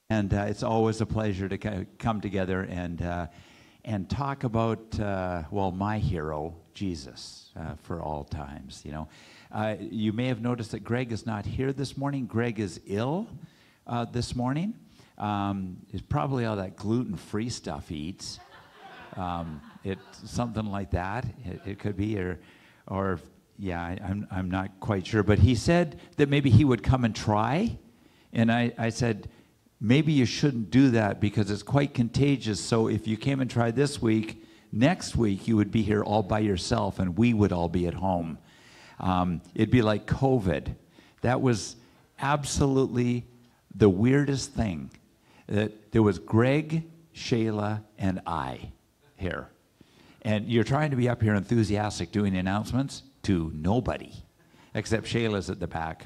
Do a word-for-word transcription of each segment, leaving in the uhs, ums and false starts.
And uh, it's always a pleasure to co- come together and uh, and talk about, uh, well, my hero, Jesus, uh, for all times, you know. Uh, you may have noticed that Greg is not here this morning. Greg is ill uh, this morning. Um, it's probably all that gluten-free stuff he eats. Um, it something like that. It, it could be, or, or yeah, I, I'm I'm not quite sure. But he said that maybe he would come and try, and I I said, maybe you shouldn't do that because it's quite contagious. So if you came and tried this week, next week you would be here all by yourself, and we would all be at home. Um, it'd be like COVID. That was absolutely the weirdest thing. That there was Greg, Shayla, and I here. And you're trying to be up here enthusiastic doing announcements to nobody, except Shayla's at the back.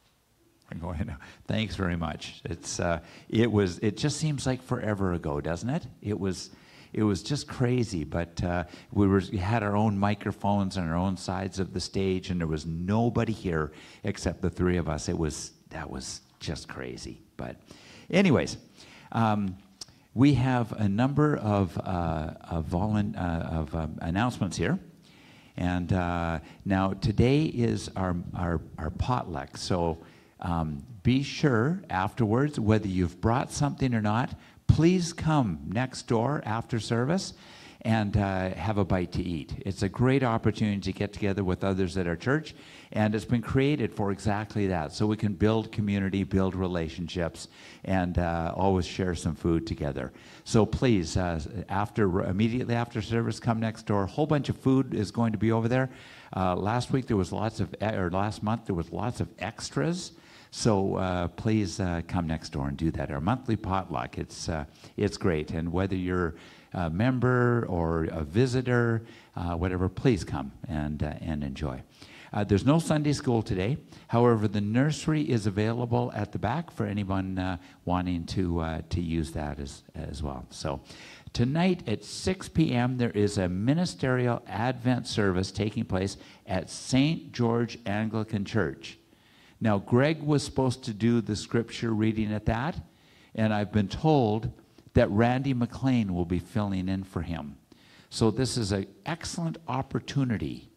I'm going, thanks very much. It's uh, it was it just seems like forever ago, doesn't it? It was it was just crazy. But uh, we were we had our own microphones on our own sides of the stage, and there was nobody here except the three of us. It was that was just crazy. But, anyways, um, we have a number of uh, of, volun- uh, of um, announcements here. And uh, now today is our our, our potluck. So. Um, be sure afterwards, whether you've brought something or not, please come next door after service and uh, have a bite to eat. It's a great opportunity to get together with others at our church, and it's been created for exactly that, so we can build community, build relationships, and uh, always share some food together. So please, uh, after immediately after service, come next door. A whole bunch of food is going to be over there. Uh, last week there was lots of, or last month there was lots of extras. So uh, please uh, come next door and do that. Our monthly potluck, it's uh, it's great. And whether you're a member or a visitor, uh, whatever, please come and uh, and enjoy. Uh, there's no Sunday school today. However, the nursery is available at the back for anyone uh, wanting to uh, to use that as as well. So tonight at six p.m. there is a ministerial Advent service taking place at Saint George Anglican Church. Now, Greg was supposed to do the scripture reading at that, and I've been told that Randy McLean will be filling in for him. So this is an excellent opportunity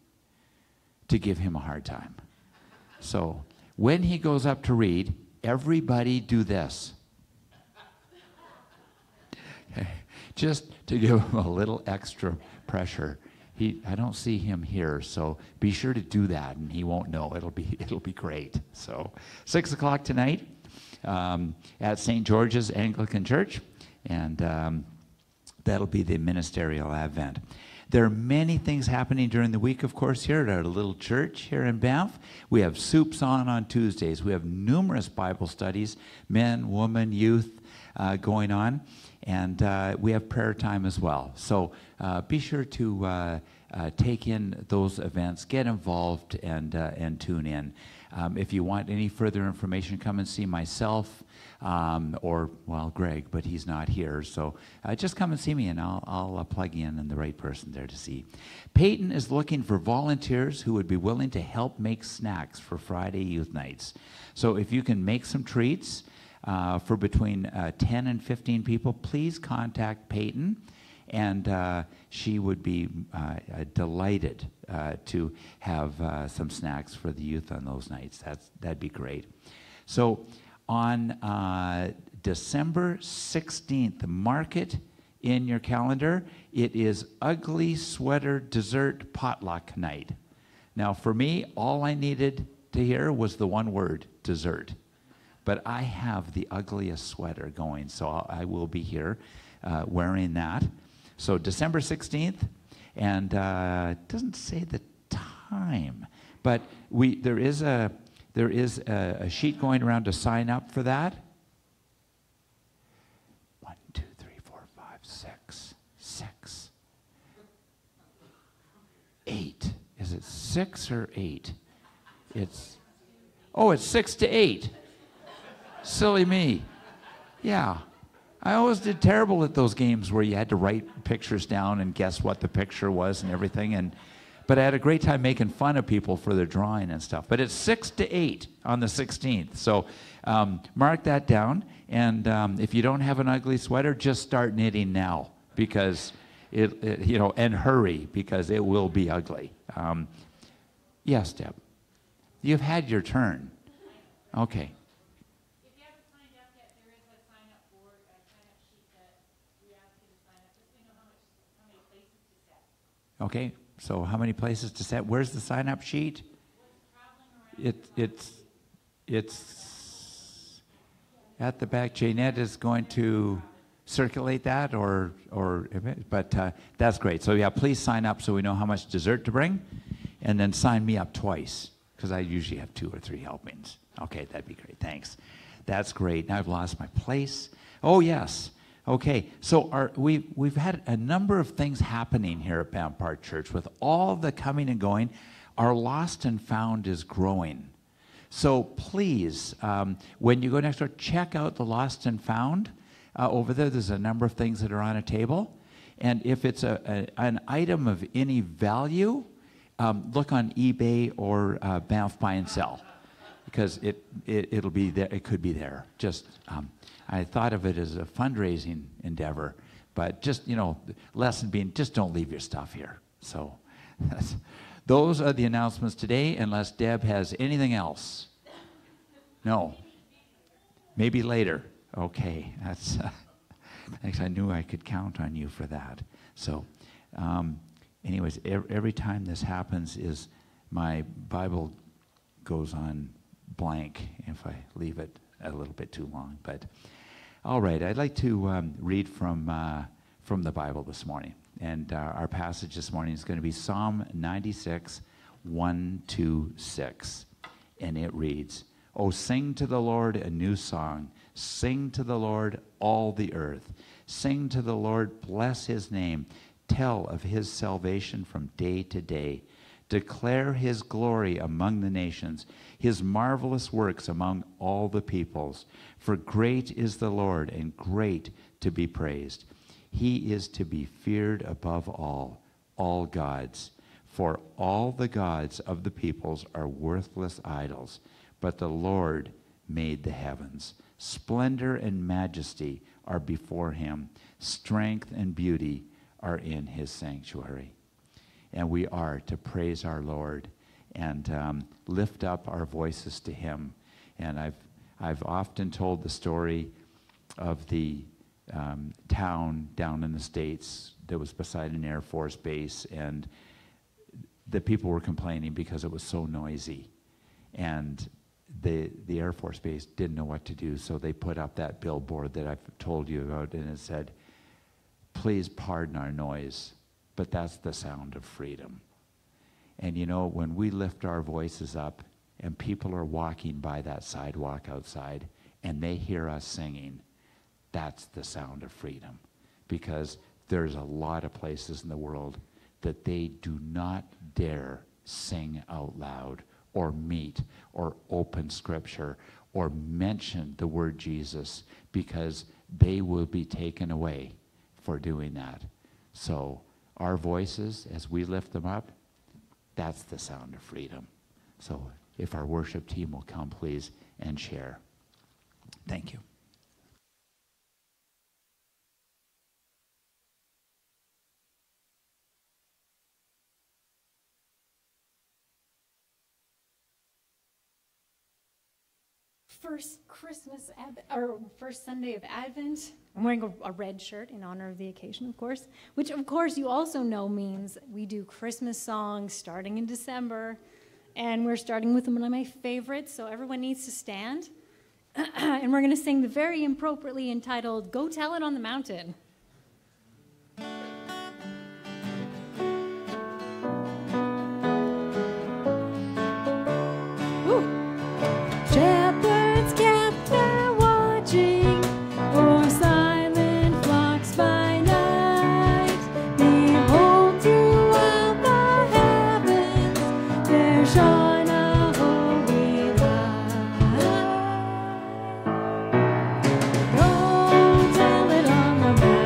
to give him a hard time. So when he goes up to read, everybody do this. Okay. Just to give him a little extra pressure. He, I don't see him here, so be sure to do that, and he won't know. It'll be it'll be great. So six o'clock tonight um, at Saint George's Anglican Church, and um, that'll be the ministerial Advent. There are many things happening during the week, of course, here at our little church here in Banff. We have soups on on Tuesdays. We have numerous Bible studies, men, women, youth, uh, going on. And uh, we have prayer time as well. So uh, be sure to uh, uh, take in those events, get involved, and uh, and tune in. Um, if you want any further information, come and see myself um, or, well, Greg, but he's not here. So uh, just come and see me, and I'll, I'll uh, plug you in and the right person there to see. Peyton is looking for volunteers who would be willing to help make snacks for Friday youth nights. So if you can make some treats, Uh, for between uh, ten and fifteen people, please contact Peyton, and uh, she would be uh, uh, delighted uh, to have uh, some snacks for the youth on those nights. That's, that'd be great. So on uh, December sixteenth, mark it in your calendar. It is Ugly Sweater Dessert Potluck Night. Now for me, all I needed to hear was the one word, dessert. But I have the ugliest sweater going, so I'll, I will be here uh, wearing that. So December sixteenth, and uh, it doesn't say the time, but we there is a there is a, a sheet going around to sign up for that. One, two, three, four, five, six, six, eight. Is it six or eight? It's oh, it's six to eight. Silly me. Yeah. I always did terrible at those games where you had to write pictures down and guess what the picture was and everything. And But I had a great time making fun of people for their drawing and stuff. But it's six to eight on the sixteenth. So um, mark that down. And um, if you don't have an ugly sweater, just start knitting now. Because, it, it you know, and hurry, because it will be ugly. Um, yes, Deb. You've had your turn. Okay. If you haven't signed up yet, there is a sign-up board, a sign-up sheet that we ask you to sign up. Just so you know how much, how many places to set. Okay. So how many places to set? Where's the sign-up sheet? It, it's, it's at the back. Jeanette is going to circulate that, or, or but uh, that's great. So yeah, please sign up so we know how much dessert to bring, and then sign me up twice, because I usually have two or three helpings. Okay, that'd be great. Thanks. That's great. Now I've lost my place. Oh, yes. Okay, so our, we've, we've had a number of things happening here at Banff Park Church. With all the coming and going, our lost and found is growing. So please, um, when you go next door, check out the lost and found. Uh, over there, there's a number of things that are on a table. And if it's a, a, an item of any value, um, look on eBay or uh, Banff Buy and Sell. Because it, it, it'll be there, it could be there. Just, um, I thought of it as a fundraising endeavor, but just, you know, lesson being, just don't leave your stuff here. So, that's, those are the announcements today, unless Deb has anything else. No. Maybe later. Okay, that's, uh, thanks, I knew I could count on you for that. So, um, anyways, every, every time this happens is my Bible goes on blank if I leave it a little bit too long. But all right, I'd like to um, read from uh, from the Bible this morning, and uh, our passage this morning is going to be Psalm ninety-six, one to six, and it reads, "Oh, sing to the Lord a new song, sing to the Lord all the earth, sing to the Lord, bless his name, tell of his salvation from day to day. Declare his glory among the nations, his marvelous works among all the peoples. For great is the Lord, and great to be praised. He is to be feared above all, all gods. For all the gods of the peoples are worthless idols, but the Lord made the heavens. Splendor and majesty are before him. Strength and beauty are in his sanctuary." And we are to praise our Lord and um, lift up our voices to him. And I've, I've often told the story of the um, town down in the States that was beside an Air Force base, and the people were complaining because it was so noisy. And the, the Air Force base didn't know what to do, so they put up that billboard that I've told you about, and it said, "Please pardon our noise, but that's the sound of freedom." And you know, when we lift our voices up and people are walking by that sidewalk outside and they hear us singing, that's the sound of freedom. Because there's a lot of places in the world that they do not dare sing out loud or meet or open scripture or mention the word Jesus, because they will be taken away for doing that. So our voices, as we lift them up, that's the sound of freedom. So if our worship team will come, please, and share. Thank you. First Christmas, Ad- or first Sunday of Advent. I'm wearing a, a red shirt in honor of the occasion, of course, which, of course, you also know means we do Christmas songs starting in December, and we're starting with one of my favorites, so everyone needs to stand. And we're going to sing the very appropriately entitled, "Go Tell It on the Mountain." Go tell it on the mountain.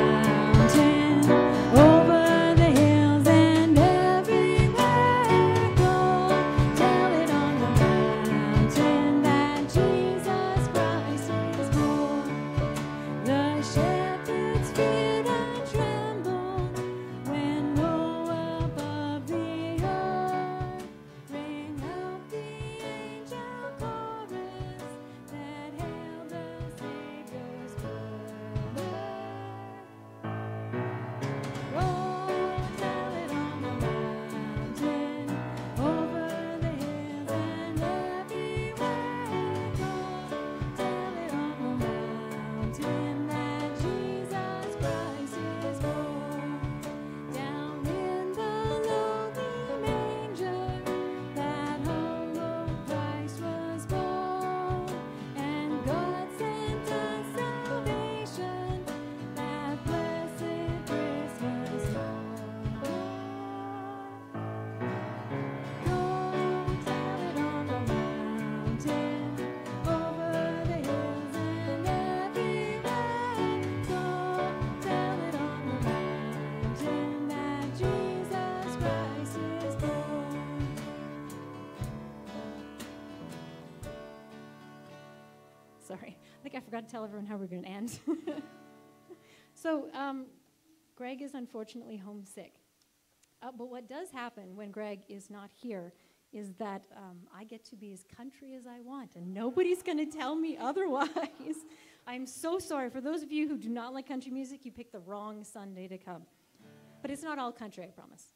forgot to tell everyone how we're going to end. So um, Greg is unfortunately homesick. Uh, but what does happen when Greg is not here is that um, I get to be as country as I want, and nobody's going to tell me otherwise. I'm so sorry. For those of you who do not like country music, you picked the wrong Sunday to come. But it's not all country, I promise.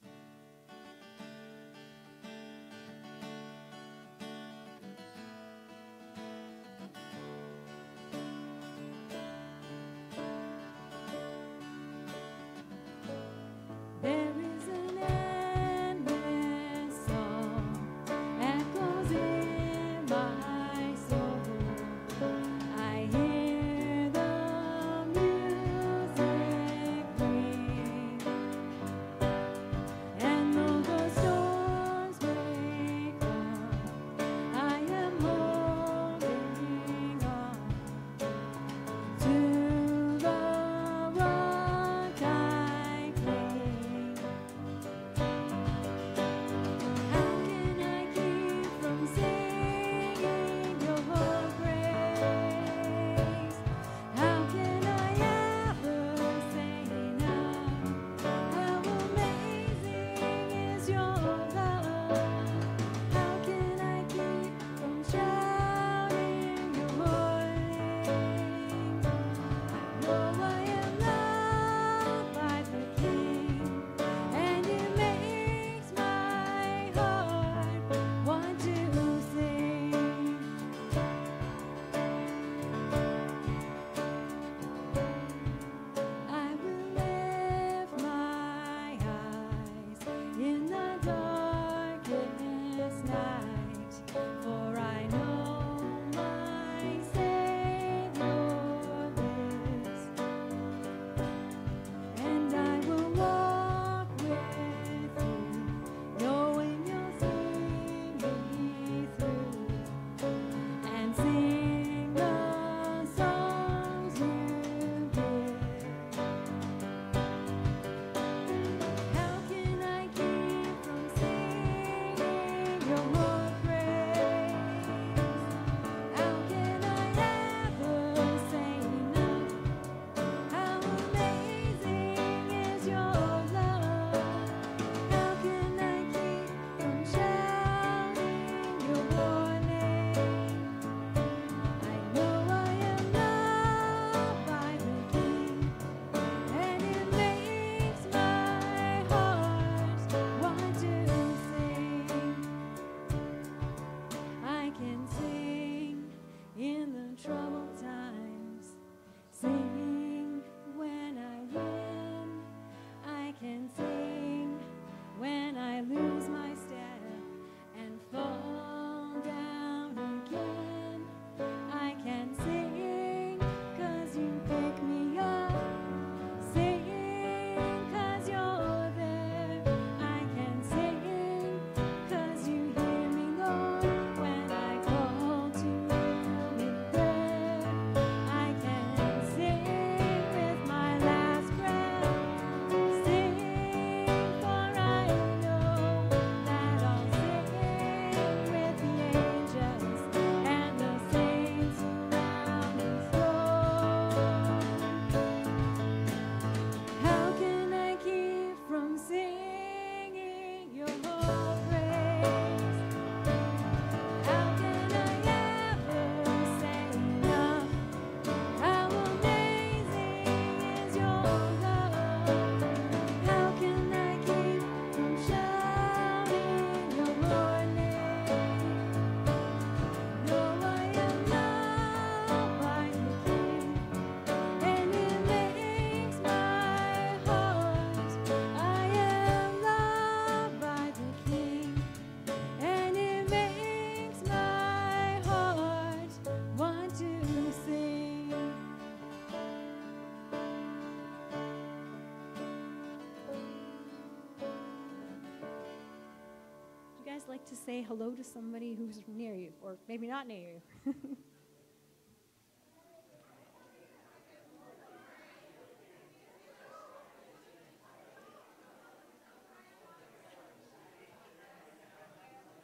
Like to say hello to somebody who's near you, or maybe not near you.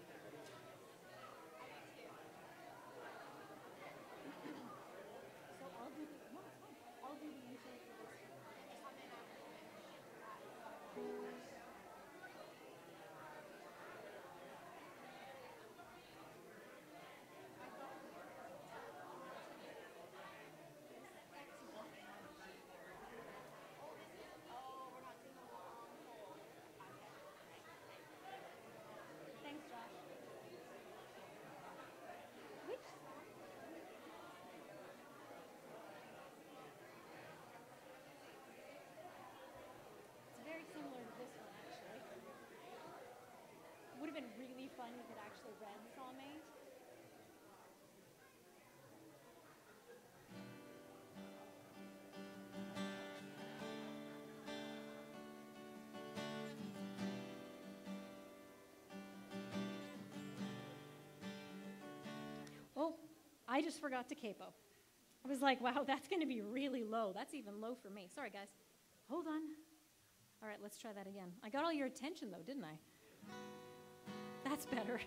So I just forgot to capo. I was like, wow, that's going to be really low. That's even low for me. Sorry, guys. Hold on. All right, let's try that again. I got all your attention, though, didn't I? That's better.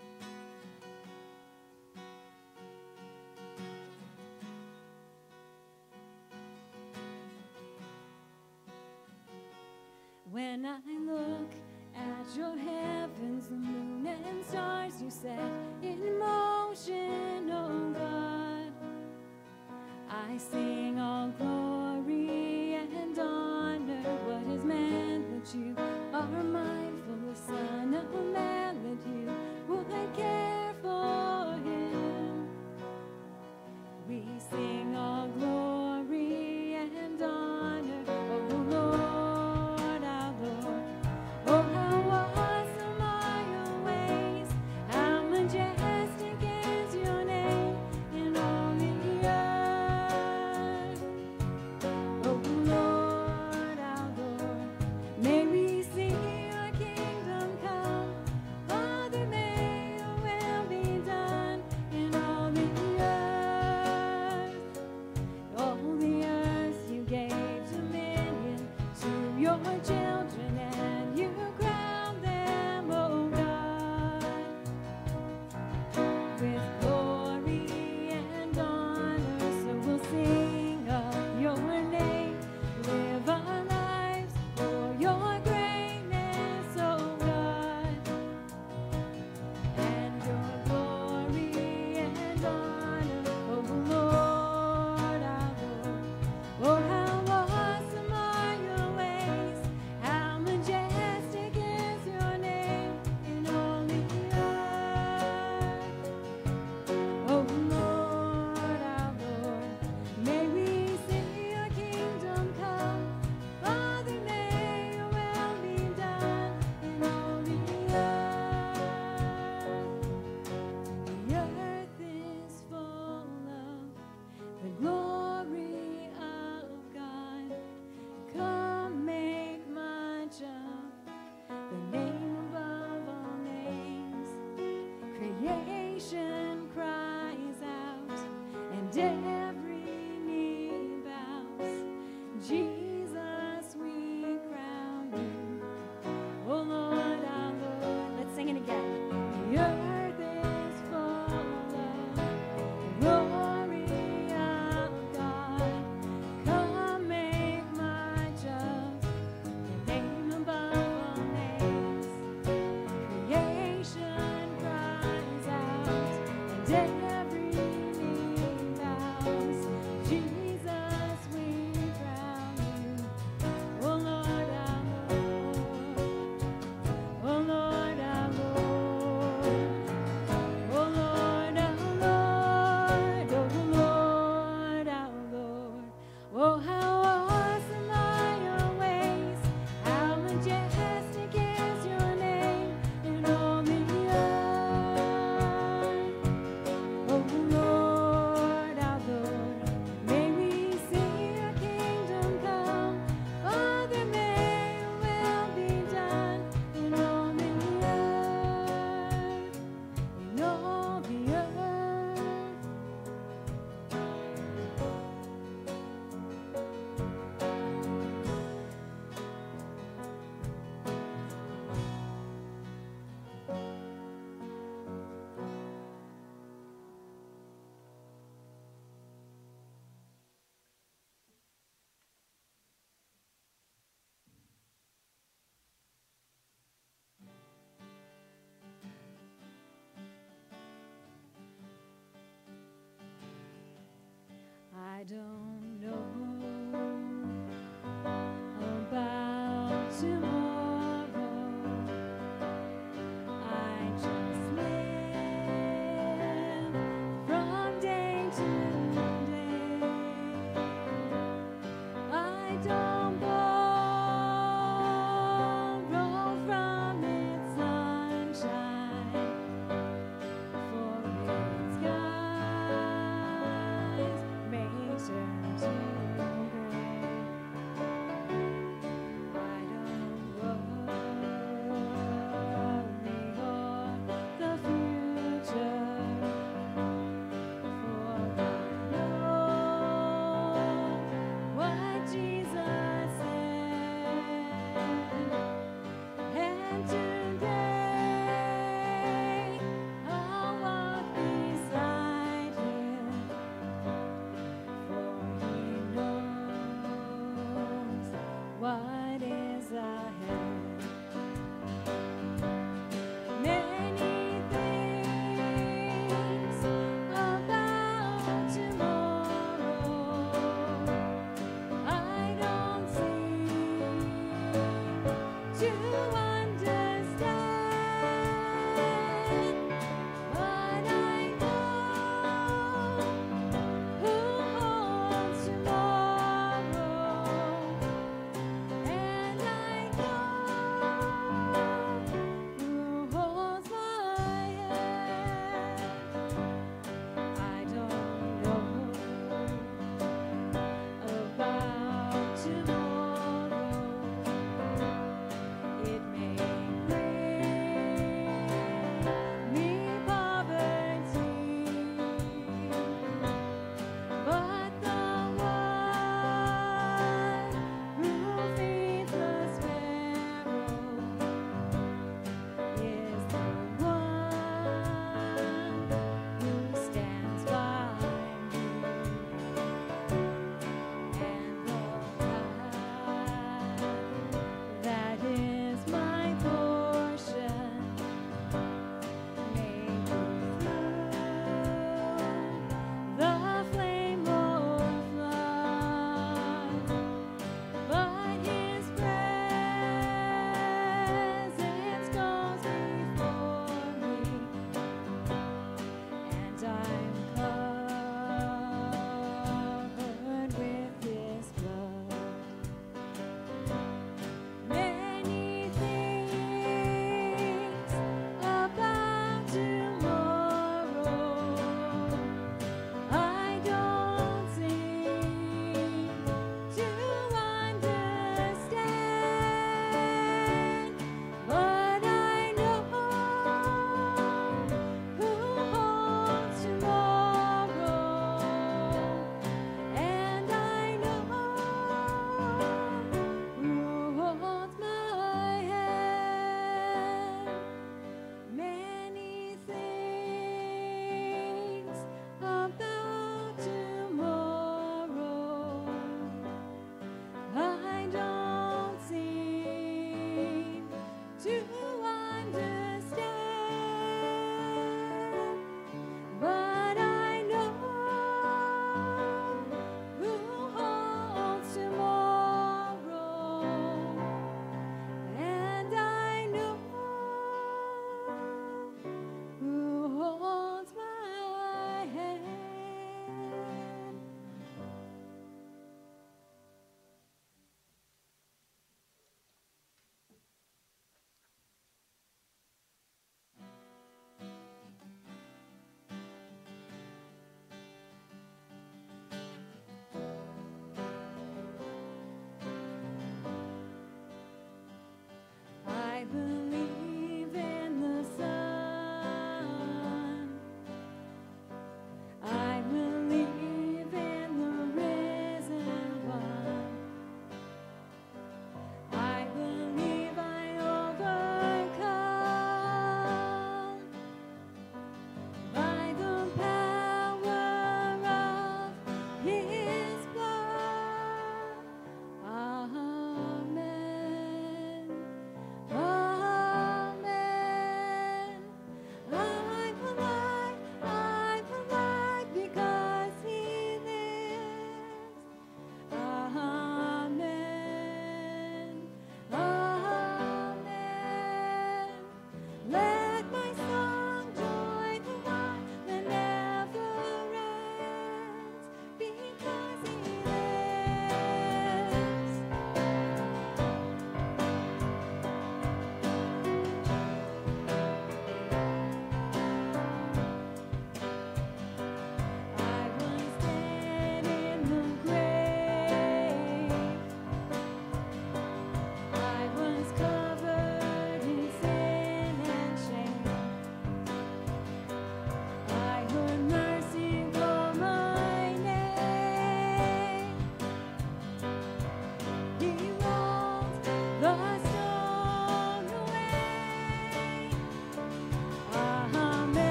When I look at your heavens, the moon and stars you set in motion, oh God, I sing all glory and honor. What is man that you are mindful, the Son of Man, that you would care for him? We sing all glory and honor, oh Lord, our Lord. Oh, how awesome are your ways, how majestic is your name in all the earth. Oh Lord, our Lord, may we see your kingdom come. Father, may your will be done in all the earth. All the earth you gave dominion to your children, and you crowned them, oh God, with glory and honor. So we'll sing of your name, live our lives for your greatness, oh God, and your glory and honor, oh Lord, our Lord. Oh, how awesome are your ways, how majestic is your name in all the earth. Oh Lord, our Lord, may we see your kingdom come. Father, may your will be done in all the earth. The earth is full of the glory of God. Come make much of the name above all names. Creation cries out, and every knee bows. Jesus, we crown you. Oh Lord, our Lord. Let's sing it again. The earth is full of the glory of God. Come make much of the name above all names. Creation cries out, and every knee bows. Jesus, we crown you. Oh Lord, our Lord. Oh Lord, our Lord. Oh Lord, our Lord. Oh Lord, our Lord. Oh, how awesome are your ways, how majestic is your name in all the earth. Oh Lord, our Lord, may we see your kingdom come. Father, may your will be done in all the earth, in all the earth. I don't know about tomorrow. I just live from day to day. I don't borrow from its sunshine, for its skies may turn to gray. I don't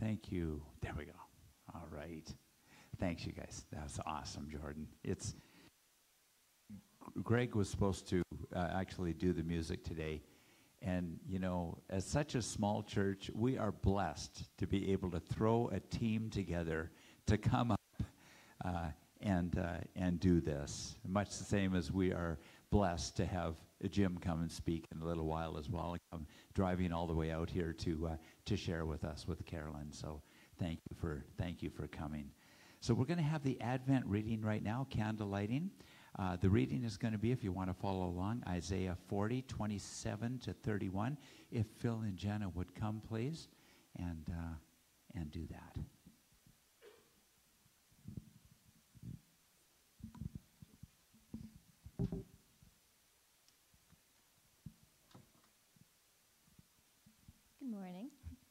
Thank you. There we go. All right. Thanks, you guys. That's awesome, Jordan. It's Greg was supposed to uh, actually do the music today. And, you know, as such a small church, we are blessed to be able to throw a team together to come up uh, and uh, and do this. Much the same as we are blessed to have Jim come and speak in a little while as well, come driving all the way out here to uh, to share with us with Carolyn. So thank you for thank you for coming. So we're going to have the Advent reading right now, candle lighting. Uh, the reading is going to be, if you want to follow along, Isaiah forty, twenty-seven to thirty-one. If Phil and Jenna would come, please, and uh, and do that. Good morning.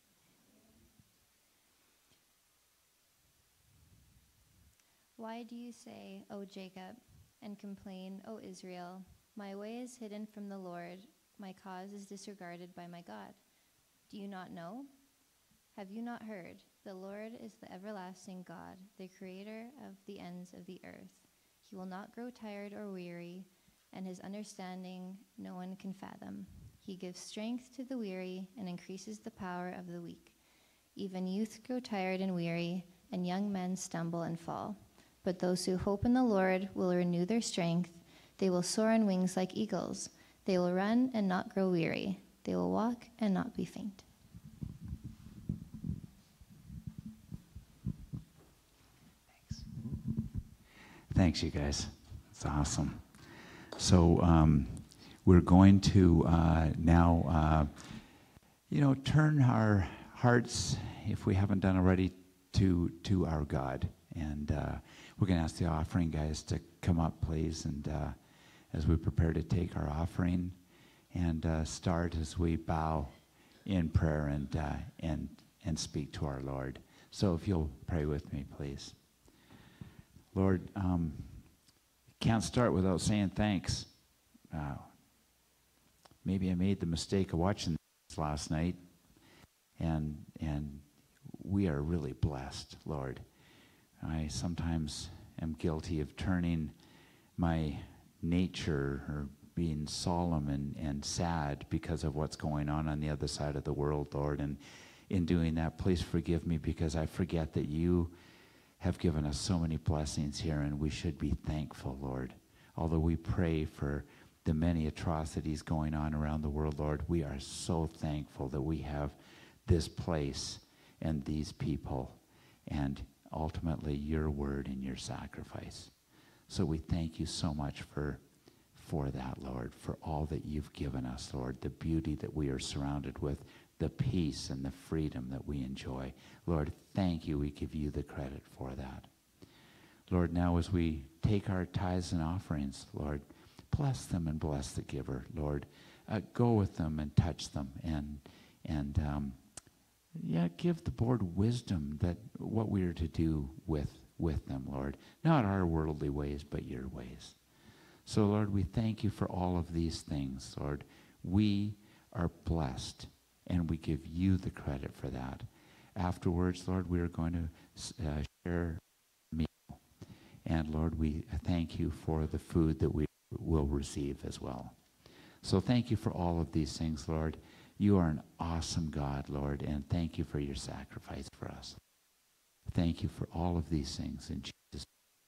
Why do you say, O Jacob, and complain, O Israel, my way is hidden from the Lord, my cause is disregarded by my God? Do you not know? Have you not heard? The Lord is the everlasting God, the creator of the ends of the earth. He will not grow tired or weary, and his understanding no one can fathom. He gives strength to the weary and increases the power of the weak. Even youth grow tired and weary, and young men stumble and fall. But those who hope in the Lord will renew their strength. They will soar on wings like eagles. They will run and not grow weary. They will walk and not be faint. Thanks. Thanks, you guys. It's awesome. So um, we're going to uh, now, uh, you know, turn our hearts, if we haven't done already, to to our God. And uh, we're going to ask the offering guys to come up, please, and uh, as we prepare to take our offering, and uh, start as we bow in prayer and uh, and and speak to our Lord. So if you'll pray with me, please. Lord, um, can't start without saying thanks. Uh, maybe I made the mistake of watching this last night, and and we are really blessed, Lord. I sometimes am guilty of turning my nature or being solemn and, and sad because of what's going on on the other side of the world, Lord. And in doing that, please forgive me, because I forget that you have given us so many blessings here, and we should be thankful, Lord. Although we pray for the many atrocities going on around the world, Lord, we are so thankful that we have this place and these people, and ultimately your word and your sacrifice. So we thank you so much for for that, Lord, for all that you've given us, Lord, the beauty that we are surrounded with, the peace and the freedom that we enjoy. Lord, thank you. We give you the credit for that. Lord, now as we take our tithes and offerings, Lord, bless them and bless the giver, Lord. Uh, go with them and touch them, and and um, yeah, give the board wisdom that what we are to do with with them, Lord. Not our worldly ways, but your ways. So, Lord, we thank you for all of these things, Lord. We are blessed, and we give you the credit for that. Afterwards, Lord, we are going to uh, share a meal. And, Lord, we thank you for the food that we will receive as well. So thank you for all of these things, Lord. You are an awesome God, Lord, and thank you for your sacrifice for us. Thank you for all of these things in Jesus'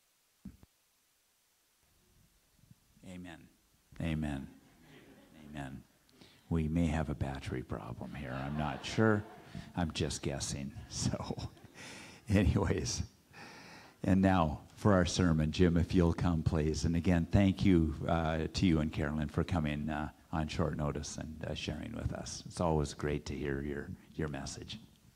name. Amen. Amen. Amen. We may have a battery problem here. I'm not sure. I'm just guessing. So, anyways. And now for our sermon, Jim, if you'll come, please. And again, thank you uh, to you and Carolyn for coming uh, on short notice and uh, sharing with us. It's always great to hear your, your message.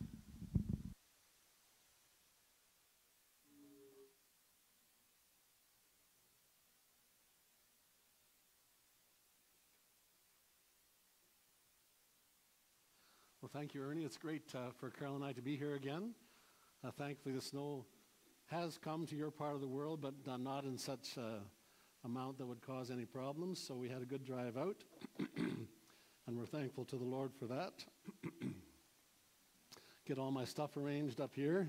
Well, thank you, Ernie. It's great uh, for Carol and I to be here again. Uh, thankfully, the snow has come to your part of the world, but uh, not in such uh, amount that would cause any problems. So we had a good drive out, and we're thankful to the Lord for that. get all my stuff arranged up here.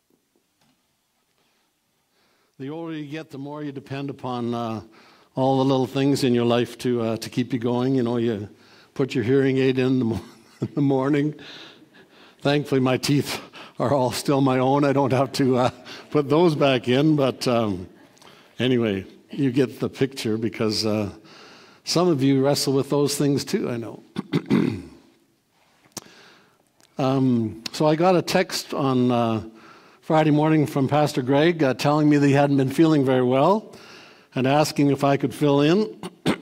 The older you get, the more you depend upon uh, all the little things in your life to uh, to keep you going. You know, you put your hearing aid in the, mo- in the morning. Thankfully, my teeth are all still my own. I don't have to uh, put those back in. But um, anyway, you get the picture, because uh, some of you wrestle with those things too, I know. um, so I got a text on uh, Friday morning from Pastor Greg uh, telling me that he hadn't been feeling very well and asking if I could fill in.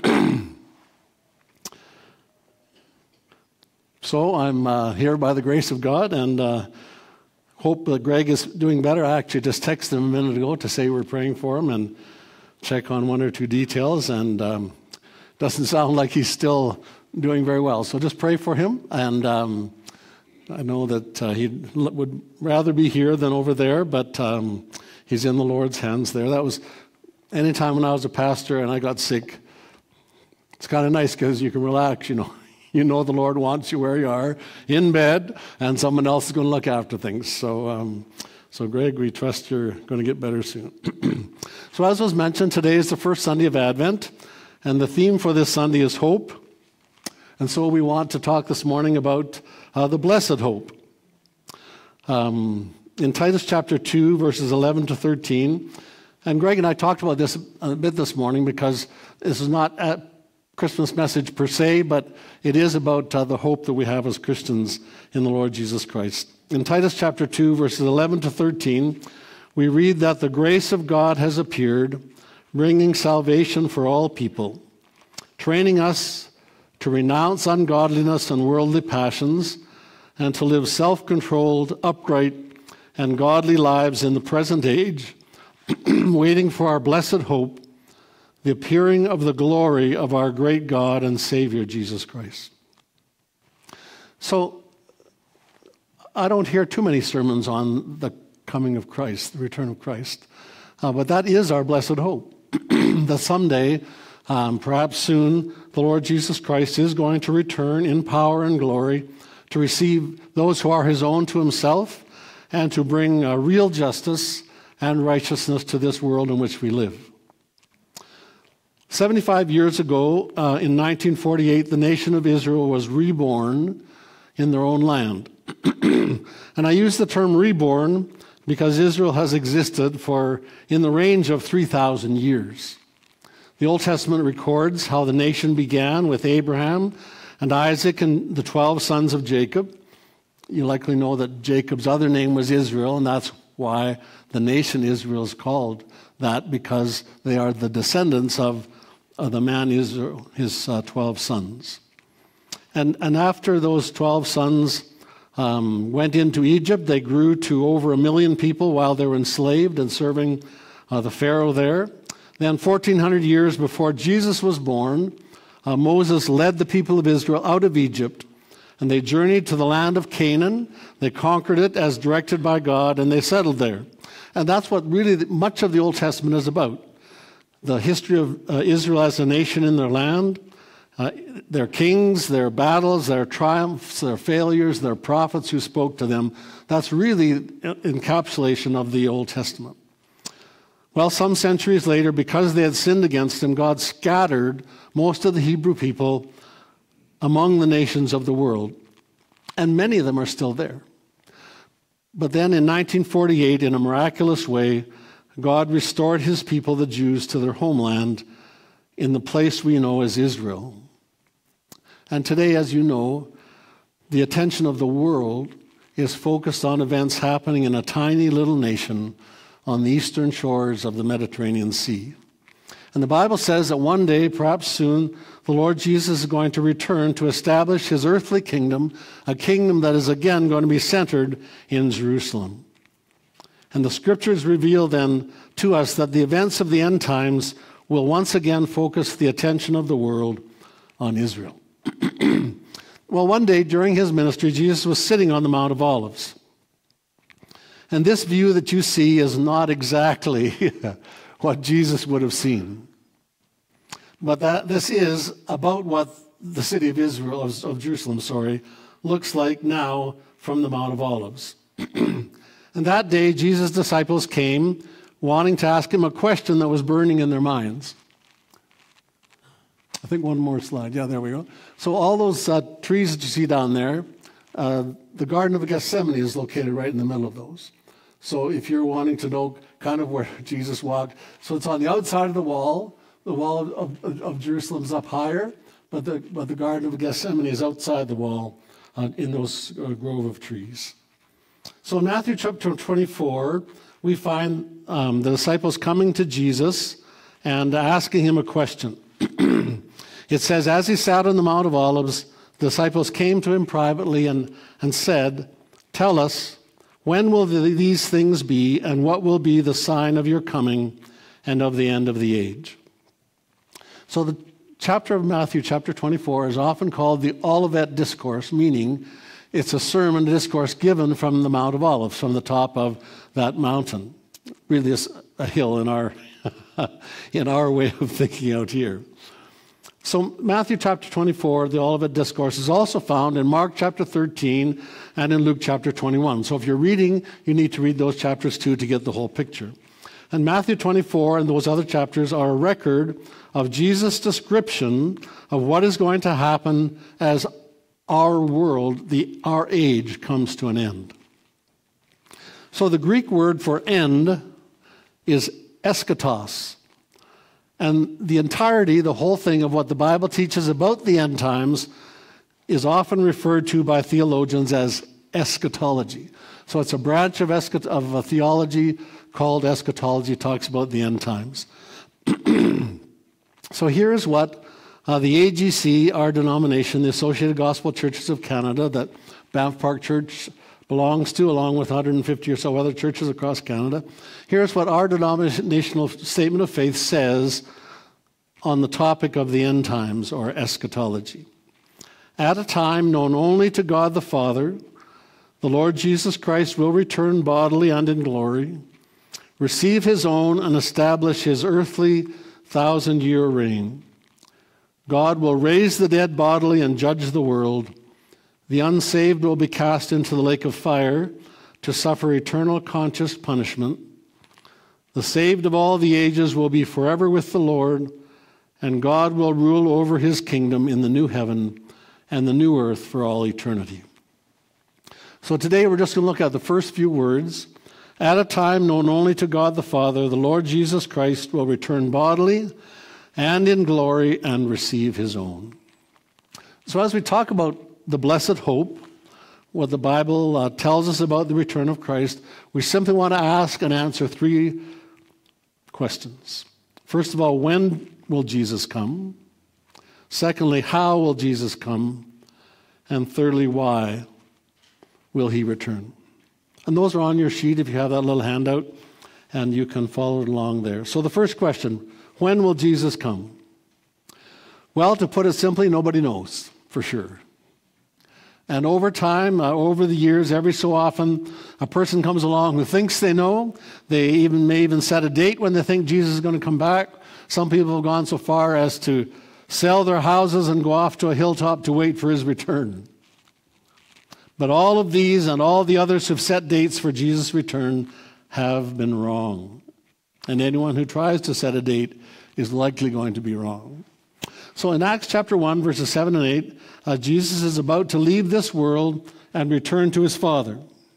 So I'm uh, here by the grace of God, and uh, hope that Greg is doing better. I actually just texted him a minute ago to say we're praying for him and check on one or two details, and um, doesn't sound like he's still doing very well. So just pray for him, and um, I know that uh, he would rather be here than over there, but um, he's in the Lord's hands there. That was anytime when I was a pastor and I got sick, it's kind of nice because you can relax, you know. You know the Lord wants you where you are, in bed, and someone else is going to look after things. So, um, so Greg, we trust you're going to get better soon. So as was mentioned, today is the first Sunday of Advent, and the theme for this Sunday is hope. And so we want to talk this morning about uh, the blessed hope. Um, in Titus chapter two, verses eleven to thirteen, and Greg and I talked about this a bit this morning, because this is not at Christmas message per se, but it is about uh, the hope that we have as Christians in the Lord Jesus Christ. In Titus chapter two, verses eleven to thirteen, we read that the grace of God has appeared, bringing salvation for all people, training us to renounce ungodliness and worldly passions, and to live self-controlled, upright, and godly lives in the present age, waiting for our blessed hope, the appearing of the glory of our great God and Savior, Jesus Christ. So, I don't hear too many sermons on the coming of Christ, the return of Christ. Uh, but that is our blessed hope, that someday, um, perhaps soon, the Lord Jesus Christ is going to return in power and glory to receive those who are his own to himself, and to bring uh, real justice and righteousness to this world in which we live. seventy-five years ago, uh, in nineteen forty-eight, the nation of Israel was reborn in their own land. And I use the term reborn because Israel has existed for in the range of three thousand years. The Old Testament records how the nation began with Abraham and Isaac and the twelve sons of Jacob. You likely know that Jacob's other name was Israel, and that's why the nation Israel is called that, because they are the descendants of Uh, the man Israel, his uh, twelve sons. And, and after those twelve sons um, went into Egypt, they grew to over a million people while they were enslaved and serving uh, the Pharaoh there. Then fourteen hundred years before Jesus was born, uh, Moses led the people of Israel out of Egypt, and they journeyed to the land of Canaan. They conquered it as directed by God, and they settled there. And that's what really much of the Old Testament is about. The history of uh, Israel as a nation in their land, uh, their kings, their battles, their triumphs, their failures, their prophets who spoke to them. That's really encapsulation of the Old Testament. Well, some centuries later, because they had sinned against him, God scattered most of the Hebrew people among the nations of the world. And many of them are still there. But then in nineteen forty-eight, in a miraculous way, God restored his people, the Jews, to their homeland in the place we know as Israel. And today, as you know, the attention of the world is focused on events happening in a tiny little nation on the eastern shores of the Mediterranean Sea. And the Bible says that one day, perhaps soon, the Lord Jesus is going to return to establish his earthly kingdom, a kingdom that is again going to be centered in Jerusalem. And the scriptures reveal then to us that the events of the end times will once again focus the attention of the world on Israel. Well, one day during his ministry, Jesus was sitting on the Mount of Olives. And this view that you see is not exactly what Jesus would have seen. But that this is about what the city of Israel, of, of Jerusalem, sorry, looks like now from the Mount of Olives. And that day, Jesus' disciples came wanting to ask him a question that was burning in their minds. I think one more slide. Yeah, there we go. So all those uh, trees that you see down there, uh, the Garden of Gethsemane is located right in the middle of those. So if you're wanting to know kind of where Jesus walked, so it's on the outside of the wall. The wall of, of, of Jerusalem's up higher, but the, but the Garden of Gethsemane is outside the wall uh, in those uh, grove of trees. So in Matthew chapter twenty-four, we find um, the disciples coming to Jesus and asking him a question. It says, as he sat on the Mount of Olives, the disciples came to him privately and, and said, tell us, when will the, these things be, and what will be the sign of your coming and of the end of the age? So the chapter of Matthew, chapter twenty-four, is often called the Olivet Discourse, meaning it's a sermon, a discourse given from the Mount of Olives, from the top of that mountain. Really, it's a hill in our, in our way of thinking out here. So Matthew chapter twenty-four, the Olivet Discourse, is also found in Mark chapter thirteen and in Luke chapter twenty-one. So if you're reading, you need to read those chapters too to get the whole picture. And Matthew twenty-four and those other chapters are a record of Jesus' description of what is going to happen as our world, the, our age, comes to an end. So the Greek word for end is eschatos. And the entirety, the whole thing of what the Bible teaches about the end times is often referred to by theologians as eschatology. So it's a branch of, eschat- of a theology called eschatology, talks about the end times. So here's what uh, the A G C, our denomination, the Associated Gospel Churches of Canada, that Banff Park Church belongs to, along with one hundred fifty or so other churches across Canada. Here's what our denominational statement of faith says on the topic of the end times, or eschatology. At a time known only to God the Father, the Lord Jesus Christ will return bodily and in glory, receive his own, and establish his earthly thousand-year reign. God will raise the dead bodily and judge the world. The unsaved will be cast into the lake of fire to suffer eternal conscious punishment. The saved of all the ages will be forever with the Lord, and God will rule over his kingdom in the new heaven and the new earth for all eternity. So today we're just going to look at the first few words. At a time known only to God the Father, the Lord Jesus Christ will return bodily and in glory and receive his own. So as we talk about the blessed hope, what the Bible uh, tells us about the return of Christ, we simply want to ask and answer three questions. First of all, when will Jesus come? Secondly, how will Jesus come? And thirdly, why will he return? And those are on your sheet if you have that little handout, and you can follow along there. So the first question, when will Jesus come? Well, to put it simply, nobody knows for sure. And over time, uh, over the years, every so often, a person comes along who thinks they know. They even may even set a date when they think Jesus is going to come back. Some people have gone so far as to sell their houses and go off to a hilltop to wait for his return. But all of these and all the others who've set dates for Jesus' return have been wrong. And anyone who tries to set a date is likely going to be wrong. So in Acts chapter one, verses seven and eight, uh, Jesus is about to leave this world and return to his Father.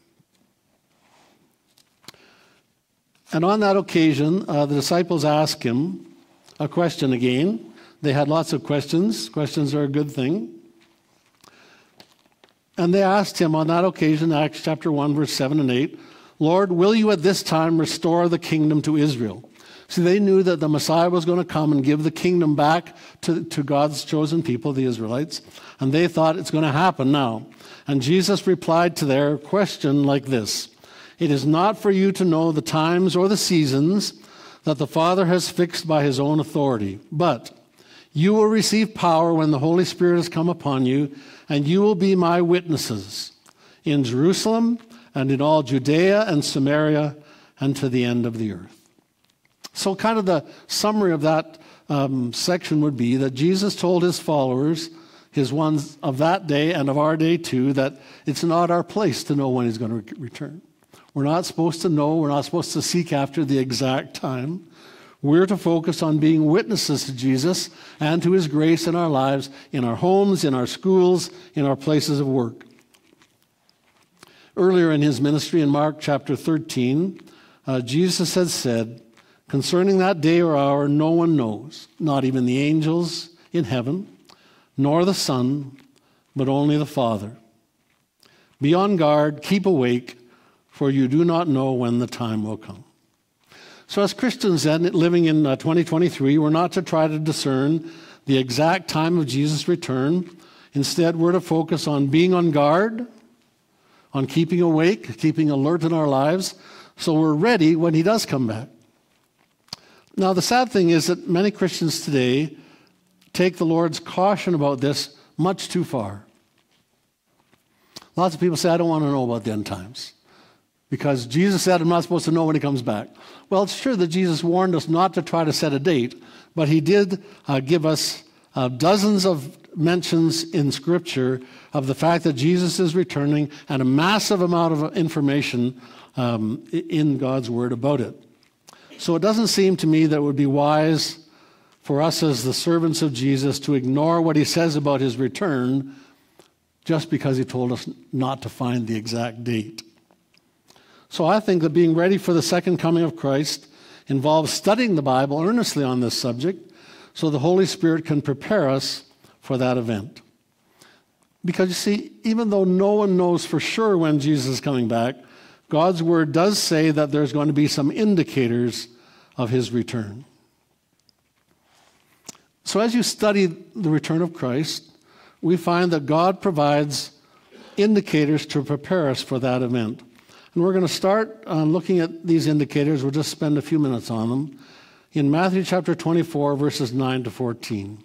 And on that occasion, uh, the disciples ask him a question again. They had lots of questions. Questions are a good thing. And they asked him on that occasion, Acts chapter one, verse seven and eight, Lord, will you at this time restore the kingdom to Israel? See, they knew that the Messiah was going to come and give the kingdom back to, to God's chosen people, the Israelites. And they thought it's going to happen now. And Jesus replied to their question like this, it is not for you to know the times or the seasons that the Father has fixed by his own authority, but you will receive power when the Holy Spirit has come upon you, and you will be my witnesses in Jerusalem and in all Judea and Samaria and to the end of the earth. So kind of the summary of that um, section would be that Jesus told his followers, his ones of that day and of our day too, that it's not our place to know when he's going to return. We're not supposed to know. We're not supposed to seek after the exact time. We're to focus on being witnesses to Jesus and to his grace in our lives, in our homes, in our schools, in our places of work. Earlier in his ministry in Mark chapter thirteen, uh, Jesus had said, concerning that day or hour, no one knows, not even the angels in heaven, nor the Son, but only the Father. Be on guard, keep awake, for you do not know when the time will come. So as Christians then, living in uh, twenty twenty-three, we're not to try to discern the exact time of Jesus' return. Instead, we're to focus on being on guard, on keeping awake, keeping alert in our lives, so we're ready when he does come back. Now, the sad thing is that many Christians today take the Lord's caution about this much too far. Lots of people say, I don't want to know about the end times, because Jesus said I'm not supposed to know when he comes back. Well, it's true that Jesus warned us not to try to set a date, but he did uh, give us uh, dozens of mentions in Scripture of the fact that Jesus is returning, and a massive amount of information um, in God's Word about it. So it doesn't seem to me that it would be wise for us as the servants of Jesus to ignore what he says about his return just because he told us not to find the exact date. So I think that being ready for the second coming of Christ involves studying the Bible earnestly on this subject so the Holy Spirit can prepare us for that event. Because you see, even though no one knows for sure when Jesus is coming back, God's Word does say that there's going to be some indicators of his return. So as you study the return of Christ, we find that God provides indicators to prepare us for that event. And we're going to start uh, looking at these indicators. We'll just spend a few minutes on them. In Matthew chapter twenty-four, verses nine to fourteen.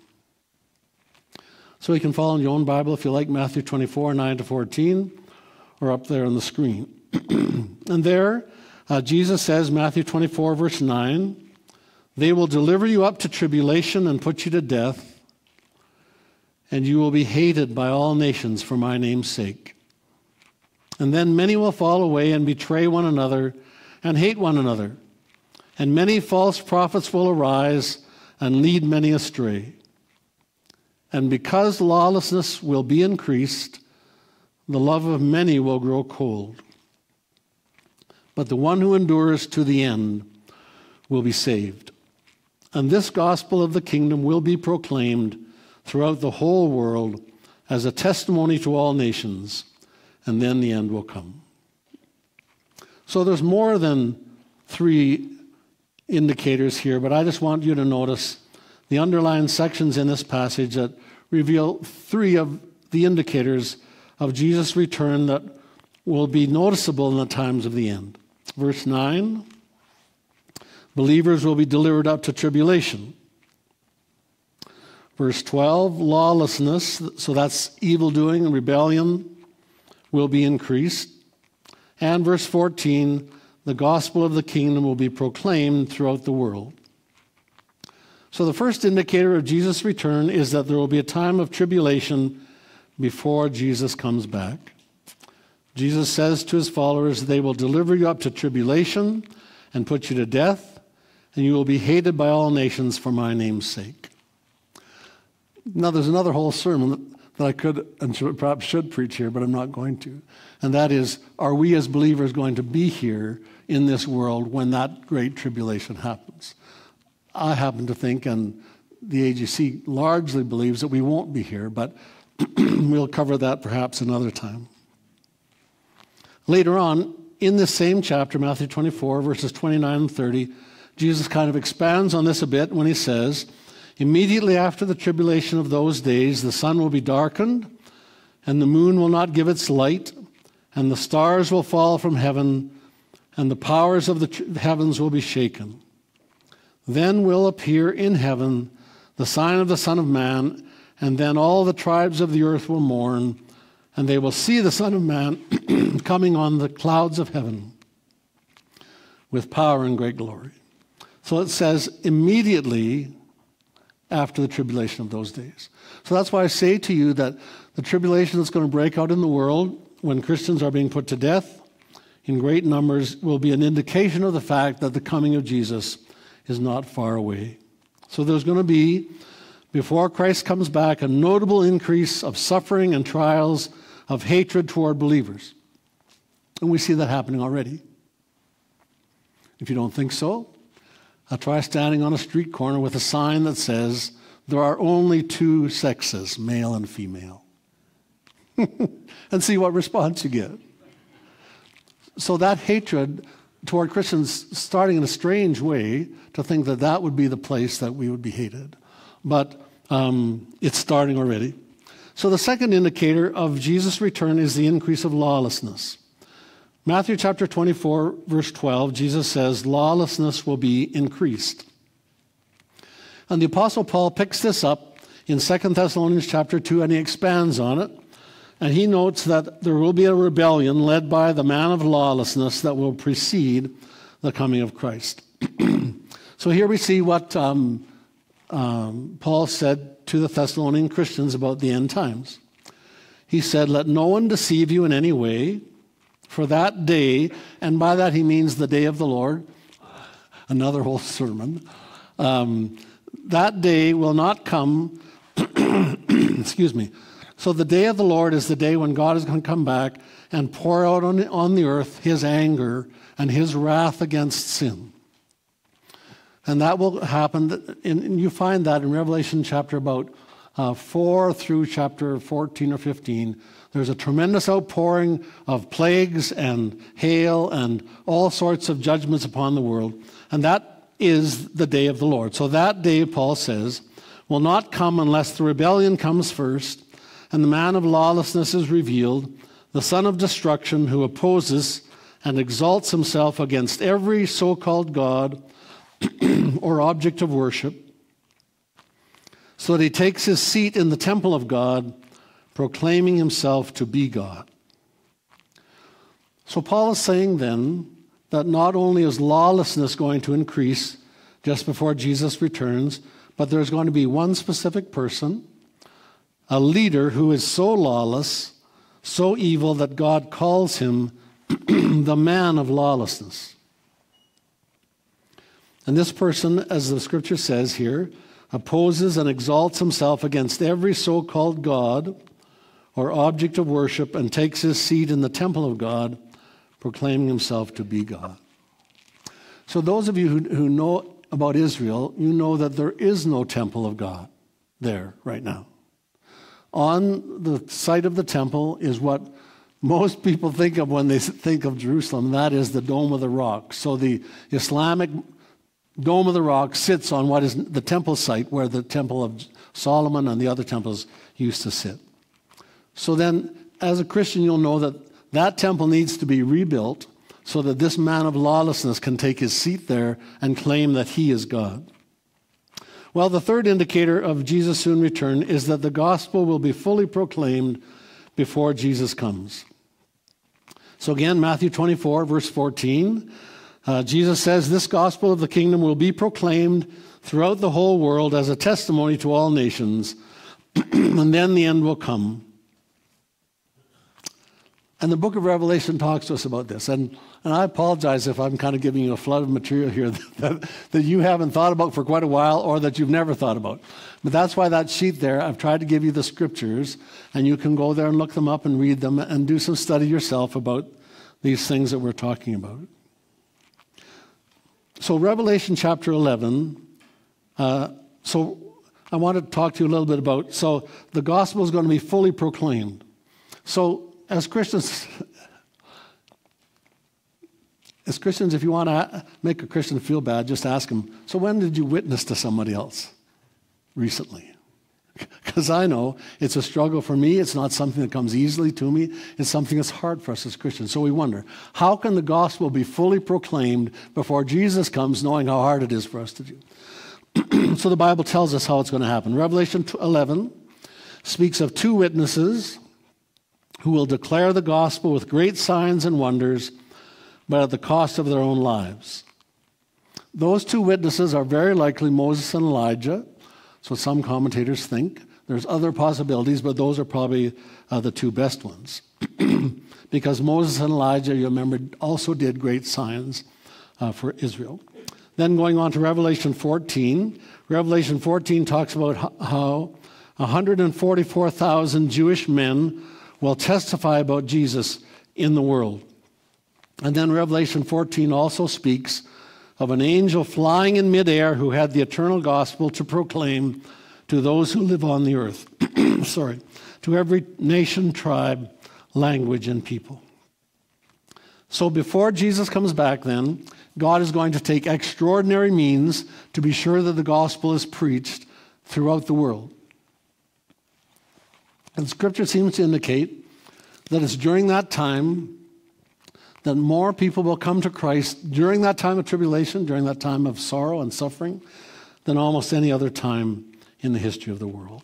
So you can follow in your own Bible if you like, Matthew twenty-four, nine to fourteen, or up there on the screen. And there, uh, Jesus says, Matthew twenty-four, verse nine, they will deliver you up to tribulation and put you to death, and you will be hated by all nations for my name's sake. And then many will fall away and betray one another and hate one another. And many false prophets will arise and lead many astray. And because lawlessness will be increased, the love of many will grow cold. But the one who endures to the end will be saved. And this gospel of the kingdom will be proclaimed throughout the whole world as a testimony to all nations, and then the end will come. So there's more than three indicators here, but I just want you to notice the underlined sections in this passage that reveal three of the indicators of Jesus' return that will be noticeable in the times of the end. Verse nine, believers will be delivered up to tribulation. Verse twelve, lawlessness, so that's evildoing and rebellion, will be increased. And verse fourteen, the gospel of the kingdom will be proclaimed throughout the world. So the first indicator of Jesus' return is that there will be a time of tribulation before Jesus comes back. Jesus says to his followers, they will deliver you up to tribulation and put you to death, and you will be hated by all nations for my name's sake. Now, there's another whole sermon that I could and should, perhaps should preach here, but I'm not going to. And that is, are we as believers going to be here in this world when that great tribulation happens? I happen to think, and the A G C largely believes, that we won't be here, but we'll cover that perhaps another time. Later on, in this same chapter, Matthew twenty-four, verses twenty-nine and thirty, Jesus kind of expands on this a bit when he says, immediately after the tribulation of those days, the sun will be darkened, and the moon will not give its light, and the stars will fall from heaven, and the powers of the tr- heavens will be shaken. Then will appear in heaven the sign of the Son of Man, and then all the tribes of the earth will mourn, and they will see the Son of Man coming on the clouds of heaven with power and great glory. So it says, immediately after the tribulation of those days. So that's why I say to you that the tribulation that's going to break out in the world when Christians are being put to death in great numbers will be an indication of the fact that the coming of Jesus is not far away. So there's going to be, before Christ comes back, a notable increase of suffering and trials, of hatred toward believers. And we see that happening already. If you don't think so, I'll try standing on a street corner with a sign that says, there are only two sexes, male and female. And see what response you get. So that hatred toward Christians, starting in a strange way, to think that that would be the place that we would be hated. But um, it's starting already. So the second indicator of Jesus' return is the increase of lawlessness. Matthew chapter twenty-four, verse twelve, Jesus says, lawlessness will be increased. And the Apostle Paul picks this up in Second Thessalonians chapter two, and he expands on it. And he notes that there will be a rebellion led by the man of lawlessness that will precede the coming of Christ. So here we see what um, um, Paul said to the Thessalonian Christians about the end times. He said, let no one deceive you in any way, for that day, and by that he means the day of the Lord, another whole sermon, um, that day will not come, excuse me. So the day of the Lord is the day when God is going to come back and pour out on, on the earth his anger and his wrath against sin. And that will happen, in, and you find that in Revelation chapter about uh, four through chapter fourteen or fifteen. There's a tremendous outpouring of plagues and hail and all sorts of judgments upon the world. And that is the day of the Lord. So that day, Paul says, will not come unless the rebellion comes first and the man of lawlessness is revealed, the son of destruction who opposes and exalts himself against every so-called God or object of worship, so that he takes his seat in the temple of God, proclaiming himself to be God. So Paul is saying then that not only is lawlessness going to increase just before Jesus returns, but there's going to be one specific person, a leader who is so lawless, so evil that God calls him the man of lawlessness. And this person, as the scripture says here, opposes and exalts himself against every so-called God or object of worship and takes his seat in the temple of God, proclaiming himself to be God. So those of you who, who know about Israel, you know that there is no temple of God there right now. On the site of the temple is what most people think of when they think of Jerusalem, and that is the Dome of the Rock. So the Islamic Dome of the Rock sits on what is the temple site where the Temple of Solomon and the other temples used to sit. So then, as a Christian, you'll know that that temple needs to be rebuilt so that this man of lawlessness can take his seat there and claim that he is God. Well, the third indicator of Jesus' soon return is that the gospel will be fully proclaimed before Jesus comes. So again, Matthew twenty-four, verse fourteen, uh, Jesus says, this gospel of the kingdom will be proclaimed throughout the whole world as a testimony to all nations, and then the end will come. And the book of Revelation talks to us about this. And, and I apologize if I'm kind of giving you a flood of material here that, that you haven't thought about for quite a while or that you've never thought about. But that's why that sheet there, I've tried to give you the scriptures, and you can go there and look them up and read them and do some study yourself about these things that we're talking about. So Revelation chapter eleven, uh, so I want to talk to you a little bit about, so the gospel is going to be fully proclaimed. So as Christians, as Christians, if you want to make a Christian feel bad, just ask them, so when did you witness to somebody else recently? Because I know it's a struggle for me. It's not something that comes easily to me. It's something that's hard for us as Christians. So we wonder, how can the gospel be fully proclaimed before Jesus comes, knowing how hard it is for us to do? So the Bible tells us how it's going to happen. Revelation eleven speaks of two witnesses who will declare the gospel with great signs and wonders, but at the cost of their own lives. Those two witnesses are very likely Moses and Elijah. So some commentators think. There's other possibilities, but those are probably uh, the two best ones. Because Moses and Elijah, you remember, also did great signs uh, for Israel. Then going on to Revelation fourteen. Revelation fourteen talks about how one hundred forty-four thousand Jewish men will testify about Jesus in the world. And then Revelation fourteen also speaks of an angel flying in midair who had the eternal gospel to proclaim to those who live on the earth. Sorry. To every nation, tribe, language, and people. So before Jesus comes back then, God is going to take extraordinary means to be sure that the gospel is preached throughout the world. And Scripture seems to indicate that it's during that time that more people will come to Christ during that time of tribulation, during that time of sorrow and suffering, than almost any other time in the history of the world.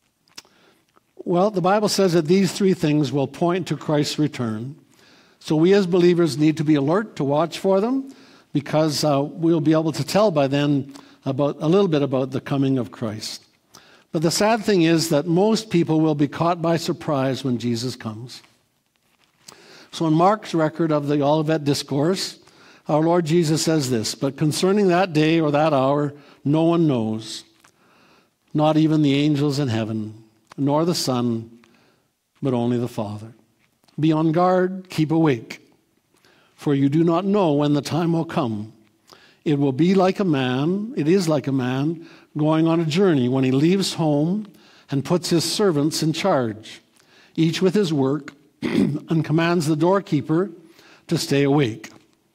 Well, the Bible says that these three things will point to Christ's return. So we as believers need to be alert to watch for them, because uh, we'll be able to tell by then about a little bit about the coming of Christ. But the sad thing is that most people will be caught by surprise when Jesus comes. So in Mark's record of the Olivet Discourse, our Lord Jesus says this, "But concerning that day or that hour, no one knows, not even the angels in heaven, nor the Son, but only the Father. Be on guard, keep awake, for you do not know when the time will come. It will be like a man, it is like a man, going on a journey when he leaves home and puts his servants in charge, each with his work, and commands the doorkeeper to stay awake.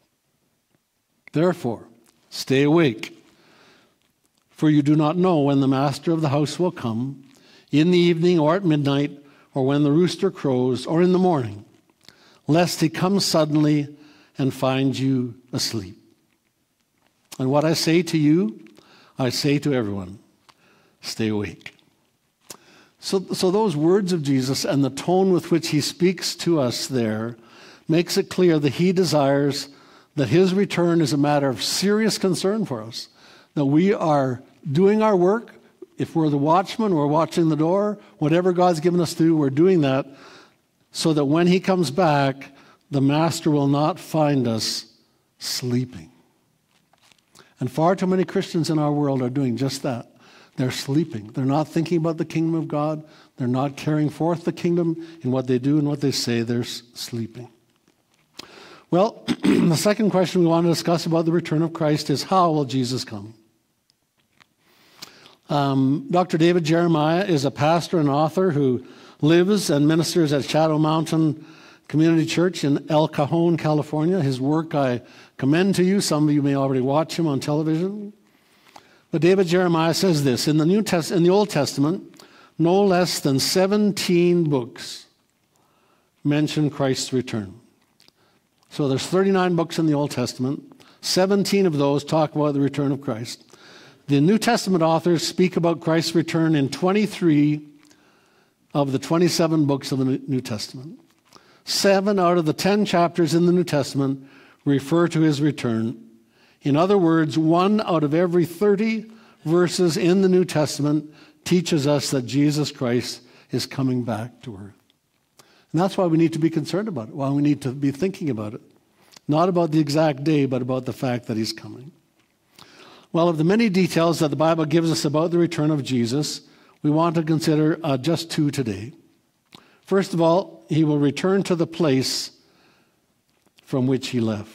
Therefore, stay awake, for you do not know when the master of the house will come, in the evening or at midnight, or when the rooster crows, or in the morning, lest he come suddenly and find you asleep. And what I say to you, I say to everyone, stay awake." So, so those words of Jesus and the tone with which he speaks to us there makes it clear that he desires that his return is a matter of serious concern for us, that we are doing our work. If we're the watchman, we're watching the door. Whatever God's given us to do, we're doing that so that when he comes back, the master will not find us sleeping. And far too many Christians in our world are doing just that. They're sleeping. They're not thinking about the kingdom of God. They're not carrying forth the kingdom in what they do and what they say. They're sleeping. Well, the second question we want to discuss about the return of Christ is, how will Jesus come? Um, Doctor David Jeremiah is a pastor and author who lives and ministers at Shadow Mountain Community Church in El Cajon, California. His work I commend to you. Some of you may already watch him on television. But David Jeremiah says this, in the New Test- in the Old Testament, no less than seventeen books mention Christ's return. So there's thirty-nine books in the Old Testament. seventeen of those talk about the return of Christ. The New Testament authors speak about Christ's return in twenty-three of the twenty-seven books of the New Testament. Seven out of the ten chapters in the New Testament refer to his return. In other words, one out of every thirty verses in the New Testament teaches us that Jesus Christ is coming back to earth. And that's why we need to be concerned about it, why we need to be thinking about it. Not about the exact day, but about the fact that he's coming. Well, of the many details that the Bible gives us about the return of Jesus, we want to consider uh, just two today. First of all, he will return to the place from which he left.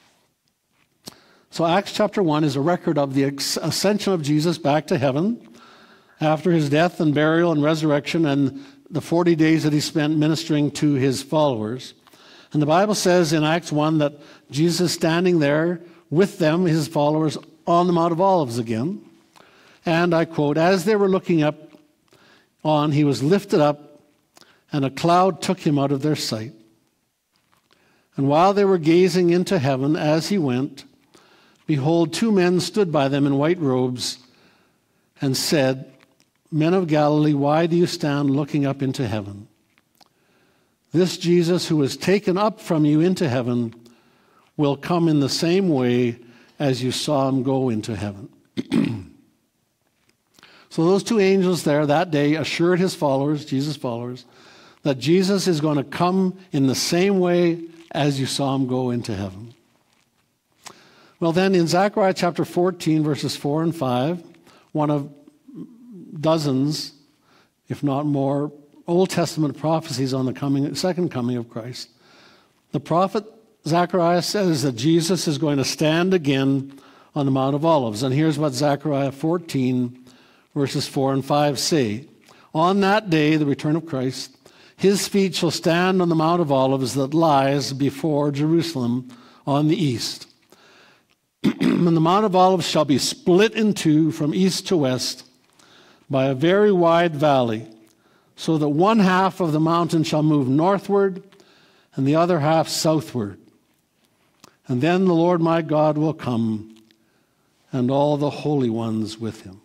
So Acts chapter one is a record of the ascension of Jesus back to heaven after his death and burial and resurrection and the forty days that he spent ministering to his followers. And the Bible says in Acts one that Jesus is standing there with them, his followers, on the Mount of Olives again. And I quote, "As they were looking up on, he was lifted up, and a cloud took him out of their sight. And while they were gazing into heaven as he went, behold, two men stood by them in white robes and said, 'Men of Galilee, why do you stand looking up into heaven? This Jesus who was taken up from you into heaven will come in the same way as you saw him go into heaven.'" So those two angels there that day assured his followers, Jesus' followers, that Jesus is going to come in the same way as you saw him go into heaven. Well, then in Zechariah chapter fourteen, verses four and five, one of dozens, if not more, Old Testament prophecies on the coming, second coming of Christ, the prophet Zechariah says that Jesus is going to stand again on the Mount of Olives. And here's what Zechariah fourteen, verses four and five say. On that day, the return of Christ, his feet shall stand on the Mount of Olives that lies before Jerusalem on the east. And the Mount of Olives shall be split in two from east to west by a very wide valley, so that one half of the mountain shall move northward and the other half southward. And then the Lord my God will come, and all the holy ones with him.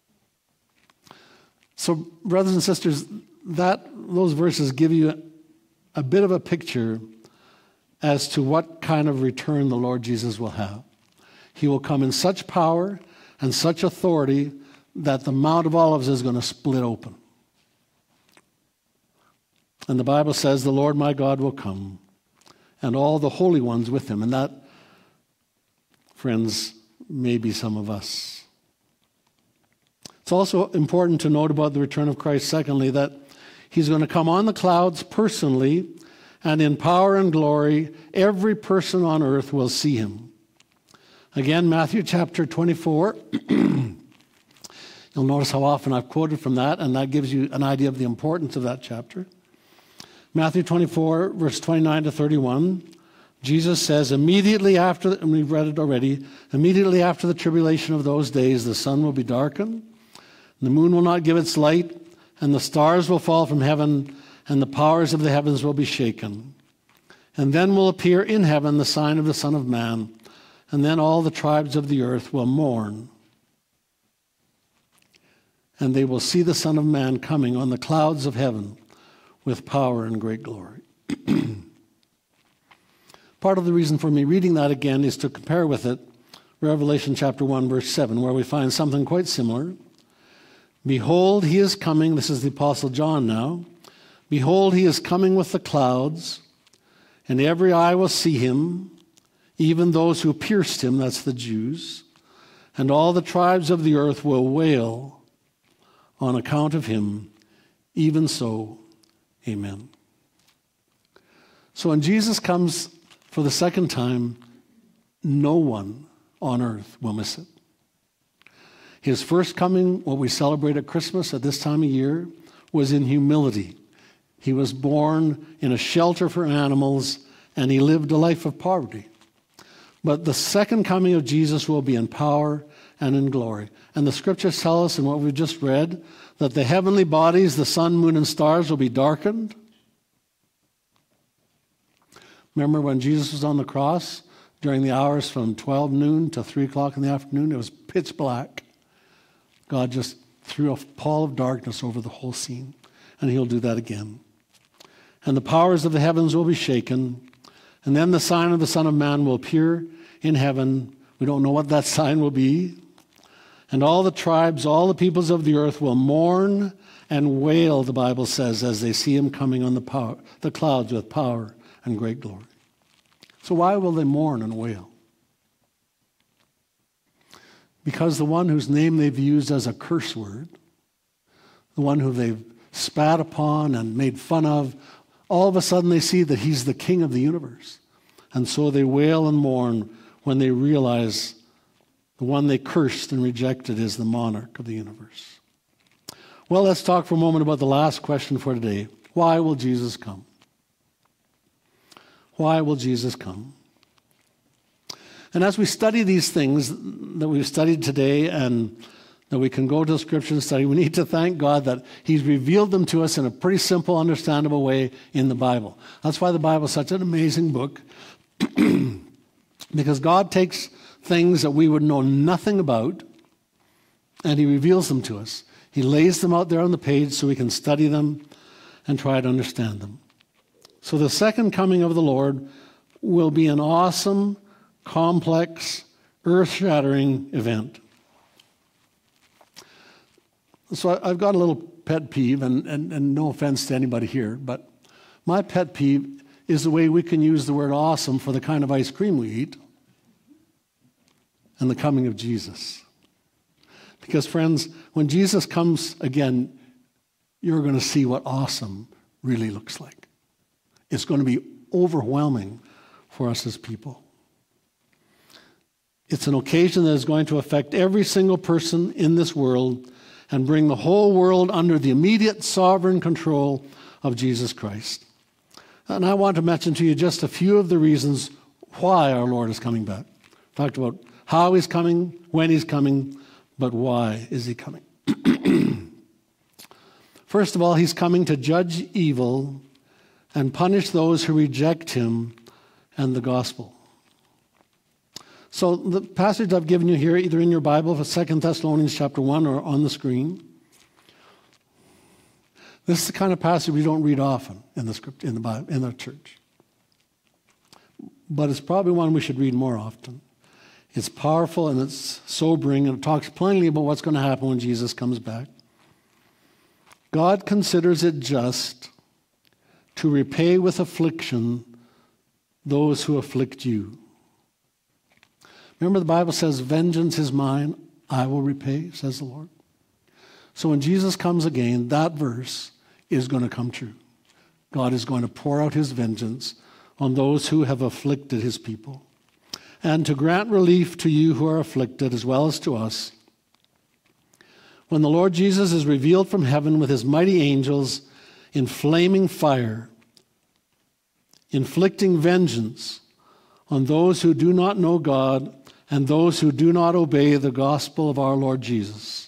So, brothers and sisters, that those verses give you a, a bit of a picture as to what kind of return the Lord Jesus will have. He will come in such power and such authority that the Mount of Olives is going to split open. And the Bible says the Lord my God will come, and all the holy ones with him. And that, friends, may be some of us. It's also important to note about the return of Christ, secondly, that he's going to come on the clouds personally, and in power and glory, every person on earth will see him. Again, Matthew chapter twenty-four. You'll notice how often I've quoted from that, and that gives you an idea of the importance of that chapter. Matthew twenty-four, verse twenty-nine to thirty-one, Jesus says, immediately after, and we've read it already, immediately after the tribulation of those days, the sun will be darkened, the moon will not give its light, and the stars will fall from heaven, and the powers of the heavens will be shaken. And then will appear in heaven the sign of the Son of Man, and then all the tribes of the earth will mourn. And they will see the Son of Man coming on the clouds of heaven with power and great glory. Part of the reason for me reading that again is to compare with it Revelation chapter one, verse seven, where we find something quite similar. Behold, he is coming, this is the Apostle John now. Behold, he is coming with the clouds, and every eye will see him, even those who pierced him, that's the Jews, and all the tribes of the earth will wail on account of him. Even so, amen. So when Jesus comes for the second time, no one on earth will miss it. His first coming, what we celebrate at Christmas at this time of year, was in humility. He was born in a shelter for animals, and he lived a life of poverty. But the second coming of Jesus will be in power and in glory. And the scriptures tell us in what we've just read that the heavenly bodies, the sun, moon, and stars will be darkened. Remember when Jesus was on the cross during the hours from twelve noon to three o'clock in the afternoon? It was pitch black. God just threw a pall of darkness over the whole scene, and he'll do that again. And the powers of the heavens will be shaken, and then the sign of the Son of Man will appear in heaven. We don't know what that sign will be. And all the tribes, all the peoples of the earth will mourn and wail, the Bible says, as they see him coming on the power, the clouds with power and great glory. So why will they mourn and wail? Because the one whose name they've used as a curse word, the one who they've spat upon and made fun of, all of a sudden they see that he's the king of the universe. And so they wail and mourn when they realize the one they cursed and rejected is the monarch of the universe. Well, let's talk for a moment about the last question for today. Why will Jesus come? Why will Jesus come? And as we study these things that we've studied today and that we can go to the scripture and study, we need to thank God that he's revealed them to us in a pretty simple, understandable way in the Bible. That's why the Bible is such an amazing book, because God takes things that we would know nothing about and he reveals them to us. He lays them out there on the page so we can study them and try to understand them. So the second coming of the Lord will be an awesome, complex, earth-shattering event. So I- I've got a little pet peeve, and, and, and no offense to anybody here, but my pet peeve is the way we can use the word awesome for the kind of ice cream we eat and the coming of Jesus. Because, friends, when Jesus comes again, you're going to see what awesome really looks like. It's going to be overwhelming for us as people. It's an occasion that is going to affect every single person in this world and bring the whole world under the immediate sovereign control of Jesus Christ. And I want to mention to you just a few of the reasons why our Lord is coming back. Talked about how he's coming, when he's coming, but why is he coming? First of all, he's coming to judge evil and punish those who reject him and the gospel. So the passage I've given you here, either in your Bible for Second Thessalonians chapter one or on the screen, this is the kind of passage we don't read often in the script, in the Bible, in the church. But it's probably one we should read more often. It's powerful and it's sobering, and it talks plainly about what's going to happen when Jesus comes back. God considers it just to repay with affliction those who afflict you. Remember, the Bible says, vengeance is mine, I will repay, says the Lord. So when Jesus comes again, that verse is going to come true. God is going to pour out his vengeance on those who have afflicted his people, and to grant relief to you who are afflicted as well as to us. When the Lord Jesus is revealed from heaven with his mighty angels in flaming fire, inflicting vengeance on those who do not know God and those who do not obey the gospel of our Lord Jesus.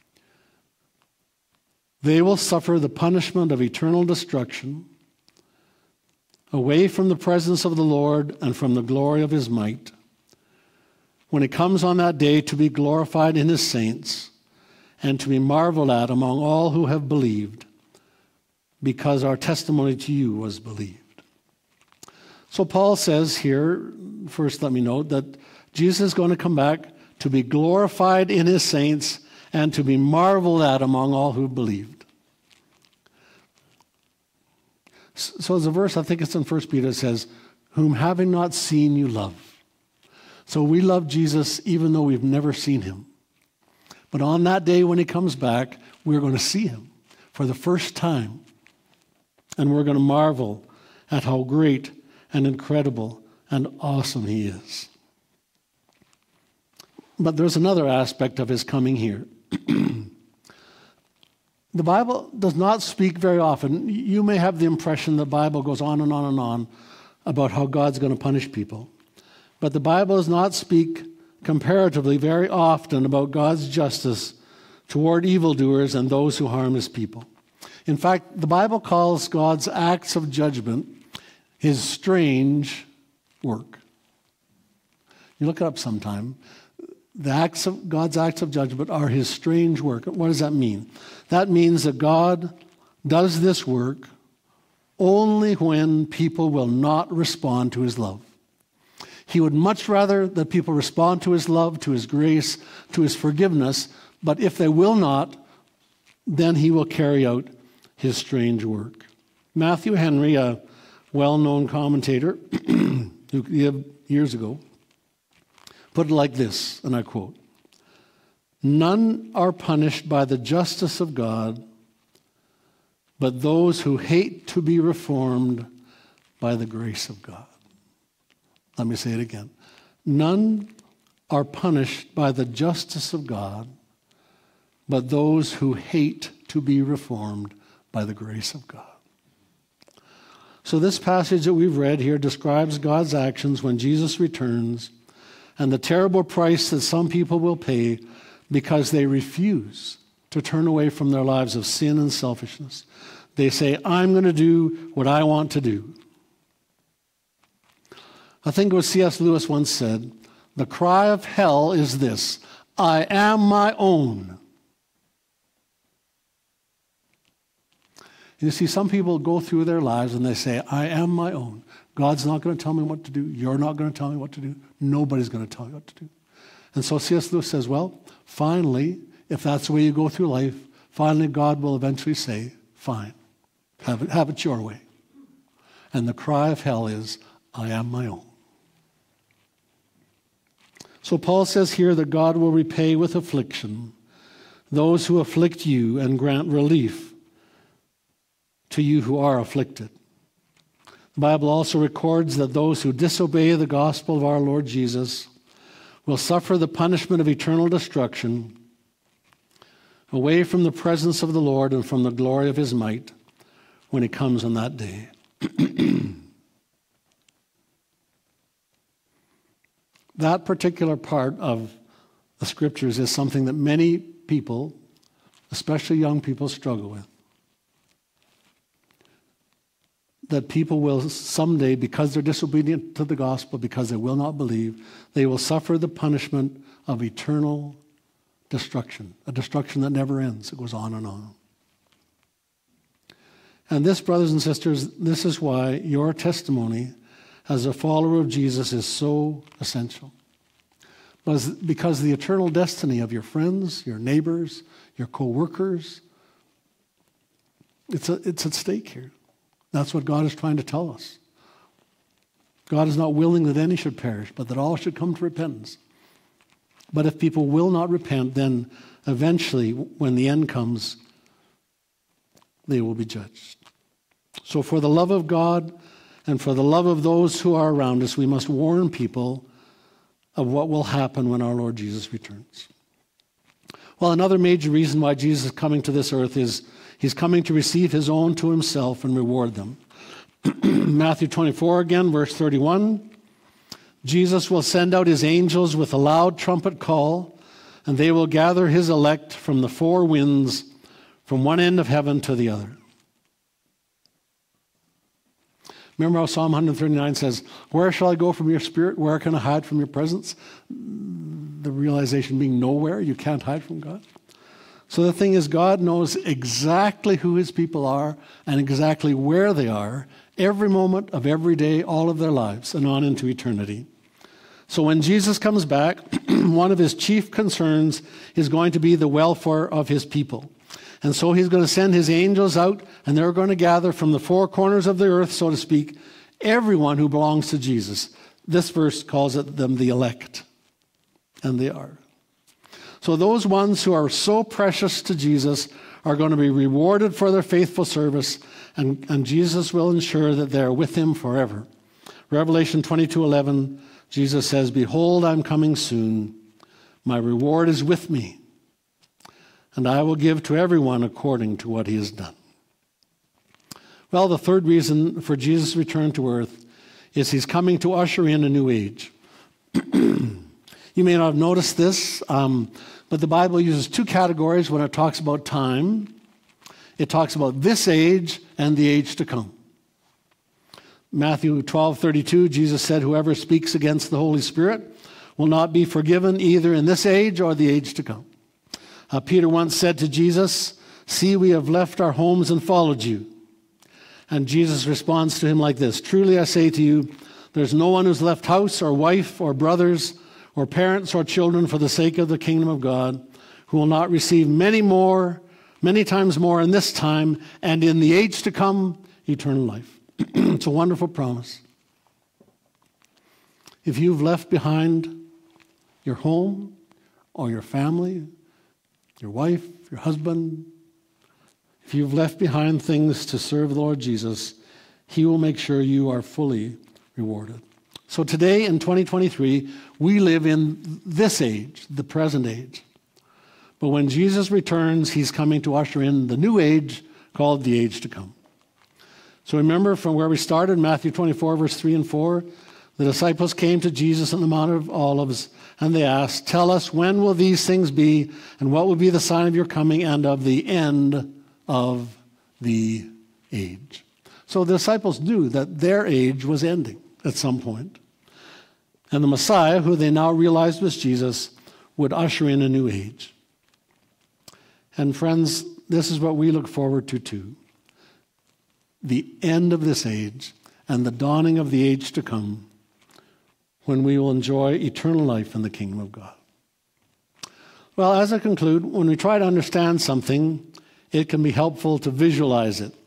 They will suffer the punishment of eternal destruction, away from the presence of the Lord and from the glory of his might, when it comes on that day to be glorified in his saints and to be marveled at among all who have believed, because our testimony to you was believed. So Paul says here, first let me note, that Jesus is going to come back to be glorified in his saints and to be marveled at among all who believed. So there's a verse, I think it's in First Peter, it says, whom having not seen you love. So we love Jesus even though we've never seen him. But on that day when he comes back, we're going to see him for the first time. And we're going to marvel at how great and incredible and awesome he is. But there's another aspect of his coming here. The Bible does not speak very often. You may have the impression the Bible goes on and on and on about how God's going to punish people. But the Bible does not speak comparatively very often about God's justice toward evildoers and those who harm his people. In fact, the Bible calls God's acts of judgment his strange work. You look it up sometime. The acts of God's acts of judgment are his strange work. What does that mean? That means that God does this work only when people will not respond to his love. He would much rather that people respond to his love, to his grace, to his forgiveness, but if they will not, then he will carry out his strange work. Matthew Henry, a well-known commentator who lived years ago, put it like this, and I quote, "None are punished by the justice of God, but those who hate to be reformed by the grace of God." Let me say it again. None are punished by the justice of God, but those who hate to be reformed by the grace of God. So this passage that we've read here describes God's actions when Jesus returns and the terrible price that some people will pay because they refuse to turn away from their lives of sin and selfishness. They say, I'm going to do what I want to do. I think it was C S Lewis once said, the cry of hell is this, I am my own. You see, some people go through their lives and they say, I am my own. God's not going to tell me what to do. You're not going to tell me what to do. Nobody's going to tell you what to do. And so C S Lewis says, well, finally, if that's the way you go through life, finally God will eventually say, fine, have it, have it your way. And the cry of hell is, I am my own. So Paul says here that God will repay with affliction those who afflict you and grant relief to you who are afflicted. The Bible also records that those who disobey the gospel of our Lord Jesus will suffer the punishment of eternal destruction away from the presence of the Lord and from the glory of his might when he comes on that day. That particular part of the scriptures is something that many people, especially young people, struggle with. That people will someday, because they're disobedient to the gospel, because they will not believe, they will suffer the punishment of eternal destruction, a destruction that never ends. It goes on and on. And this, brothers and sisters, this is why your testimony as a follower of Jesus is so essential. Because, because the eternal destiny of your friends, your neighbors, your co-workers, it's, a, it's at stake here. That's what God is trying to tell us. God is not willing that any should perish, but that all should come to repentance. But if people will not repent, then eventually, when the end comes, they will be judged. So for the love of God and for the love of those who are around us, we must warn people of what will happen when our Lord Jesus returns. Well, another major reason why Jesus is coming to this earth is he's coming to receive his own to himself and reward them. Matthew twenty-four again, verse thirty-one. Jesus will send out his angels with a loud trumpet call, and they will gather his elect from the four winds, from one end of heaven to the other. Remember how Psalm one thirty-nine says, where shall I go from your spirit? Where can I hide from your presence? The realization being nowhere. You can't hide from God. So the thing is, God knows exactly who his people are and exactly where they are every moment of every day, all of their lives, and on into eternity. So when Jesus comes back, one of his chief concerns is going to be the welfare of his people. And so he's going to send his angels out, and they're going to gather from the four corners of the earth, so to speak, everyone who belongs to Jesus. This verse calls it them the elect, and they are. So those ones who are so precious to Jesus are going to be rewarded for their faithful service, and, and Jesus will ensure that they're with him forever. Revelation twenty-two eleven, Jesus says, behold, I'm coming soon. My reward is with me, and I will give to everyone according to what he has done. Well, the third reason for Jesus' return to earth is he's coming to usher in a new age. You may not have noticed this, um, but the Bible uses two categories when it talks about time. It talks about this age and the age to come. Matthew twelve thirty-two, Jesus said, whoever speaks against the Holy Spirit will not be forgiven either in this age or the age to come. Uh, Peter once said to Jesus, see, we have left our homes and followed you. And Jesus responds to him like this, truly I say to you, there's no one who's left house or wife or brothers or parents or children for the sake of the kingdom of God who will not receive many more, many times more in this time and in the age to come, eternal life. It's a wonderful promise. If you've left behind your home or your family, your wife, your husband, if you've left behind things to serve the Lord Jesus, he will make sure you are fully rewarded. So today in twenty twenty-three, we live in this age, the present age. But when Jesus returns, he's coming to usher in the new age called the age to come. So remember from where we started, Matthew twenty-four, verse three and four, the disciples came to Jesus on the Mount of Olives, and they asked, tell us, when will these things be, and what will be the sign of your coming and of the end of the age? So the disciples knew that their age was ending at some point. And the Messiah, who they now realized was Jesus, would usher in a new age. And friends, this is what we look forward to too. The end of this age and the dawning of the age to come, when we will enjoy eternal life in the kingdom of God. Well, as I conclude, when we try to understand something, it can be helpful to visualize it.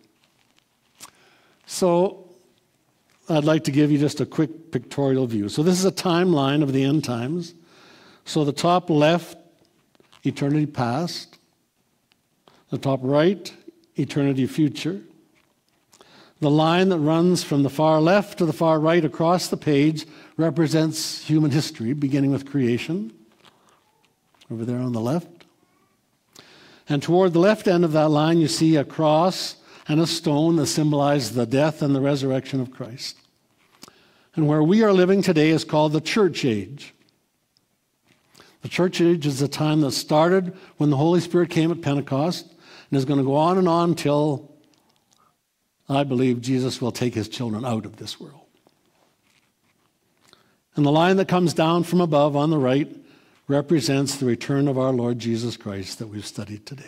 So I'd like to give you just a quick pictorial view. So this is a timeline of the end times. So the top left, eternity past. The top right, eternity future. The line that runs from the far left to the far right across the page represents human history, beginning with creation, over there on the left. And toward the left end of that line, you see a cross and a stone that symbolize the death and the resurrection of Christ. And where we are living today is called the church age. The church age is a time that started when the Holy Spirit came at Pentecost and is going to go on and on till, I believe, Jesus will take his children out of this world. And the line that comes down from above on the right represents the return of our Lord Jesus Christ that we've studied today.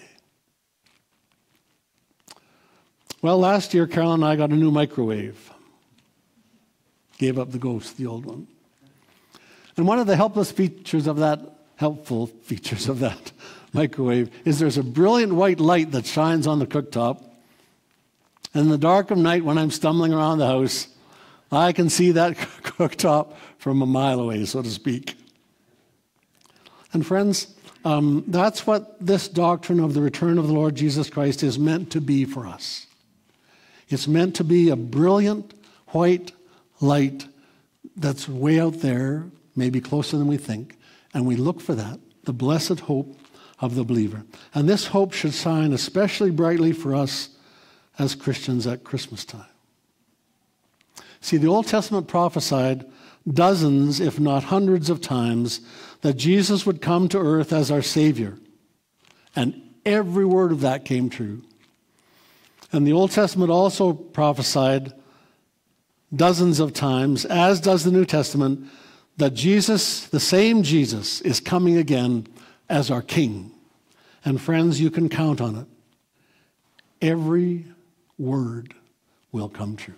Well, last year, Carol and I got a new microwave. Gave up the ghost, the old one. And one of the helpless features of that, helpful features of that microwave is there's a brilliant white light that shines on the cooktop. And in the dark of night, when I'm stumbling around the house, I can see that cooktop from a mile away, so to speak. And friends, um, that's what this doctrine of the return of the Lord Jesus Christ is meant to be for us. It's meant to be a brilliant white light that's way out there, maybe closer than we think, and we look for that, the blessed hope of the believer. And this hope should shine especially brightly for us as Christians at Christmas time. See, the Old Testament prophesied dozens, if not hundreds of times, that Jesus would come to earth as our Savior. And every word of that came true. And the Old Testament also prophesied dozens of times, as does the New Testament, that Jesus, the same Jesus, is coming again as our King. And friends, you can count on it. Every word will come true.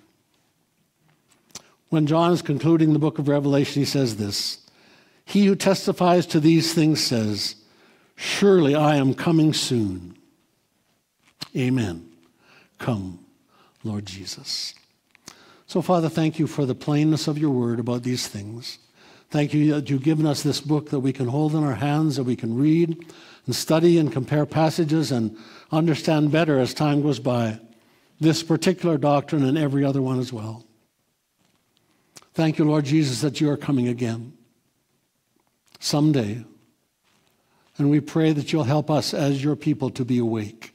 When John is concluding the book of Revelation, he says this, "He who testifies to these things says, 'Surely I am coming soon.' Amen. Come, Lord Jesus." So, Father, thank you for the plainness of your word about these things. Thank you that you've given us this book that we can hold in our hands, that we can read and study and compare passages and understand better as time goes by, this particular doctrine and every other one as well. Thank you, Lord Jesus, that you are coming again someday. And we pray that you'll help us as your people to be awake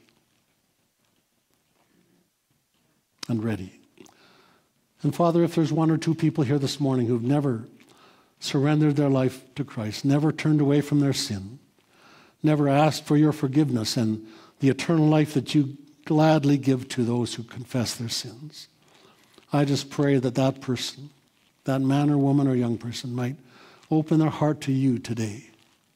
and ready. And Father, if there's one or two people here this morning who've never surrendered their life to Christ, never turned away from their sin, never asked for your forgiveness and the eternal life that you gladly give to those who confess their sins, I just pray that that person, that man or woman or young person, might open their heart to you today,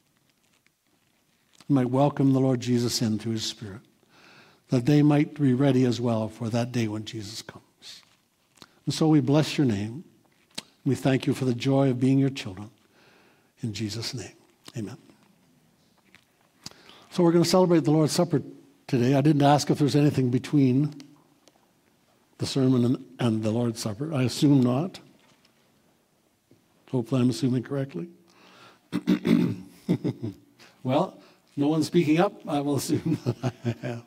might welcome the Lord Jesus into his Spirit, that they might be ready as well for that day when Jesus comes. And so we bless your name. We thank you for the joy of being your children. In Jesus' name, amen. So we're going to celebrate the Lord's Supper today. I didn't ask if there's anything between the sermon and, and the Lord's Supper. I assume not. Hopefully I'm assuming correctly. Well, no one's speaking up. I will assume that I have.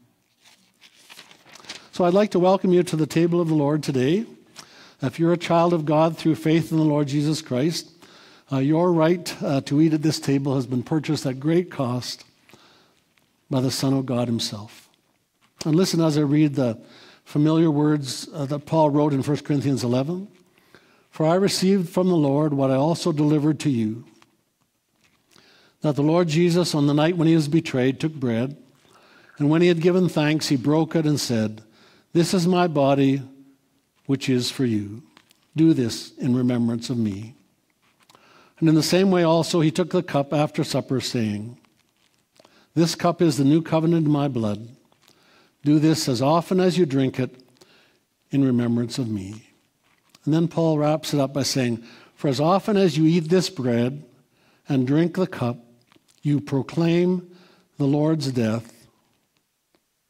So I'd like to welcome you to the table of the Lord today. If you're a child of God through faith in the Lord Jesus Christ, uh, your right uh, to eat at this table has been purchased at great cost by the Son of God himself. And listen as I read the familiar words uh, that Paul wrote in First Corinthians eleven. "For I received from the Lord what I also delivered to you, that the Lord Jesus, on the night when he was betrayed, took bread, and when he had given thanks, he broke it and said, 'This is my body, which is for you. Do this in remembrance of me.' And in the same way also he took the cup after supper, saying, 'This cup is the new covenant in my blood. Do this as often as you drink it in remembrance of me.' And then Paul wraps it up by saying, 'For as often as you eat this bread and drink the cup, you proclaim the Lord's death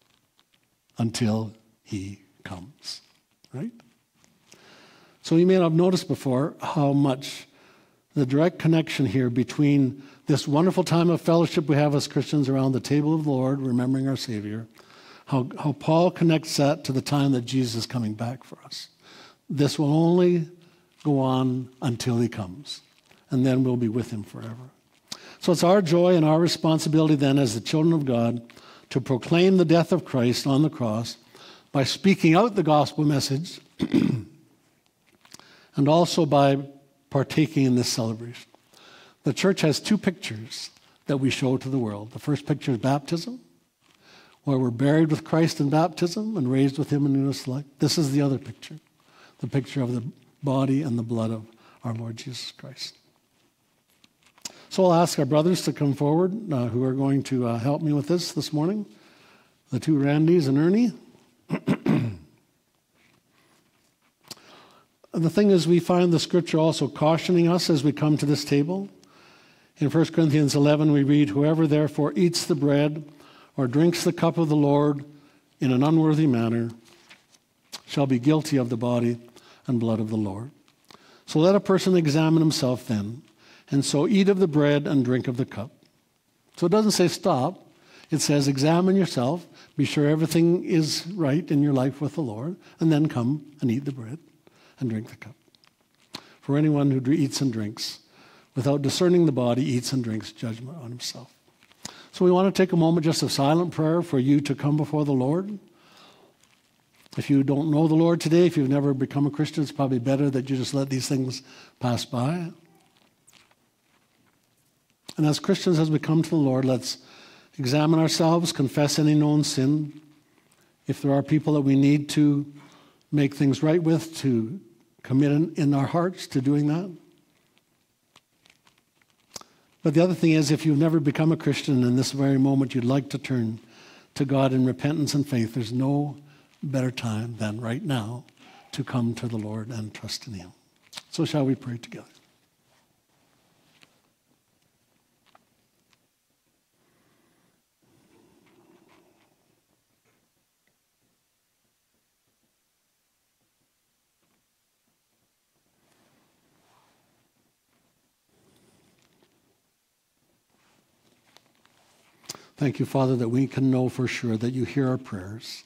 until he comes, right? So you may not have noticed before how much the direct connection here between this wonderful time of fellowship we have as Christians around the table of the Lord, remembering our Savior, how, how Paul connects that to the time that Jesus is coming back for us. This will only go on until he comes, and then we'll be with him forever. So it's our joy and our responsibility then as the children of God to proclaim the death of Christ on the cross by speaking out the gospel message and also by partaking in this celebration. The church has two pictures that we show to the world. The first picture is baptism, where we're buried with Christ in baptism and raised with him in newness of life. This is the other picture, the picture of the body and the blood of our Lord Jesus Christ. So I'll ask our brothers to come forward uh, who are going to uh, help me with this this morning, the two Randys and Ernie. The thing is, we find the scripture also cautioning us as we come to this table. In First Corinthians eleven, we read, "Whoever therefore eats the bread or drinks the cup of the Lord in an unworthy manner shall be guilty of the body and blood of the Lord. So let a person examine himself then, and so eat of the bread and drink of the cup." So it doesn't say stop. It says examine yourself, be sure everything is right in your life with the Lord, and then come and eat the bread and drink the cup. For anyone who eats and drinks without discerning the body eats and drinks judgment on himself. So we want to take a moment just of silent prayer for you to come before the Lord. If you don't know the Lord today, if you've never become a Christian, it's probably better that you just let these things pass by. And as Christians, as we come to the Lord, let's examine ourselves, confess any known sin. If there are people that we need to make things right with, to commit in, in our hearts to doing that. But the other thing is, if you've never become a Christian in this very moment, you'd like to turn to God in repentance and faith, there's no better time than right now to come to the Lord and trust in him. So shall we pray together? Thank you, Father, that we can know for sure that you hear our prayers.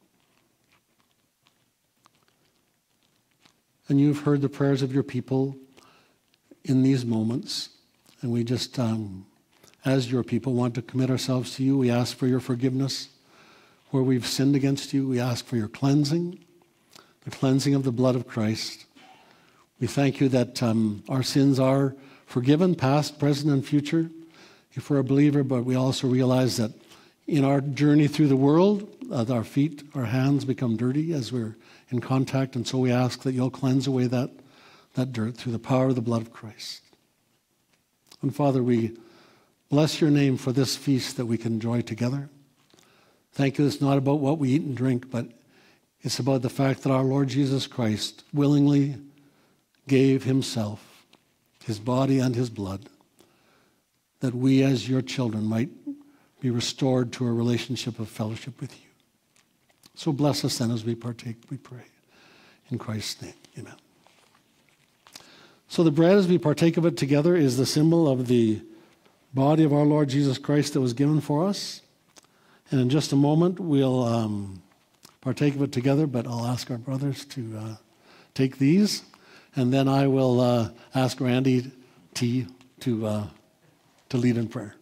And you've heard the prayers of your people in these moments. And we just, um, as your people, want to commit ourselves to you. We ask for your forgiveness where we've sinned against you. We ask for your cleansing, the cleansing of the blood of Christ. We thank you that um, our sins are forgiven, past, present, and future, if we're a believer, but we also realize that in our journey through the world, uh, our feet, our hands become dirty as we're in contact, and so we ask that you'll cleanse away that, that dirt through the power of the blood of Christ. And Father, we bless your name for this feast that we can enjoy together. Thank you, it's not about what we eat and drink, but it's about the fact that our Lord Jesus Christ willingly gave himself, his body and his blood, that we as your children might be restored to a relationship of fellowship with you. So bless us then as we partake, we pray. In Christ's name, amen. So the bread, as we partake of it together, is the symbol of the body of our Lord Jesus Christ that was given for us. And in just a moment, we'll um, partake of it together, but I'll ask our brothers to uh, take these. And then I will uh, ask Randy T. to... Uh, to lead in prayer.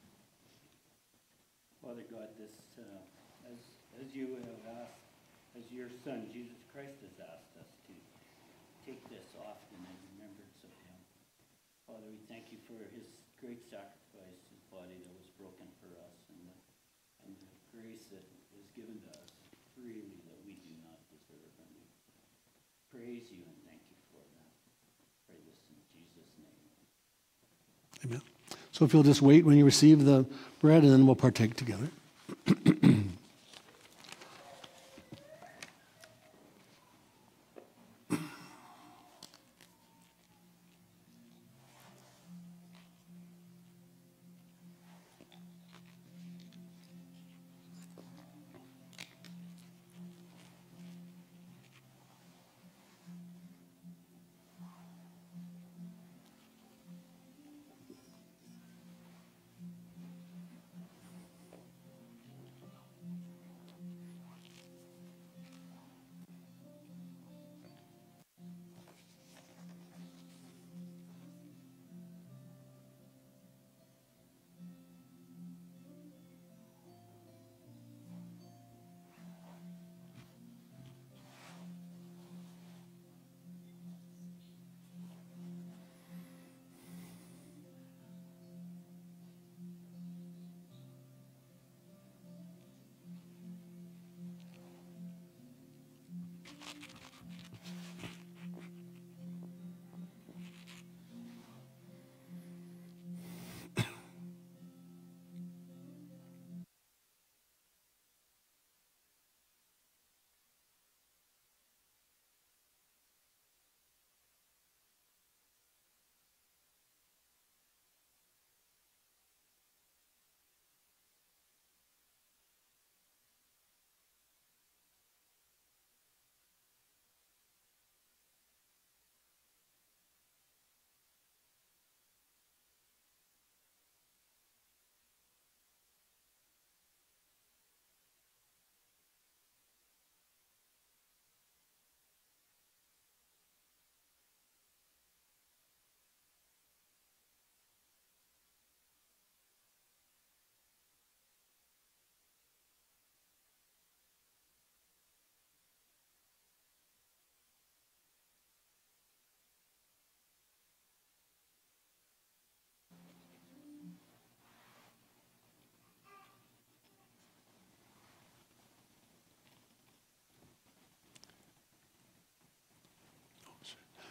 Father God, this uh, as as you have asked, as your Son Jesus Christ has asked us to take this often in remembrance of him. Father, we thank you for his great sacrifice, his body that was broken for us, and the, and the grace that is given to us freely that we do not deserve. And we praise you and thank you for that. Pray this in Jesus' name. Amen. So if you'll just wait when you receive the bread, and then we'll partake together.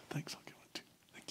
Thanks, I'll give it to you. Thank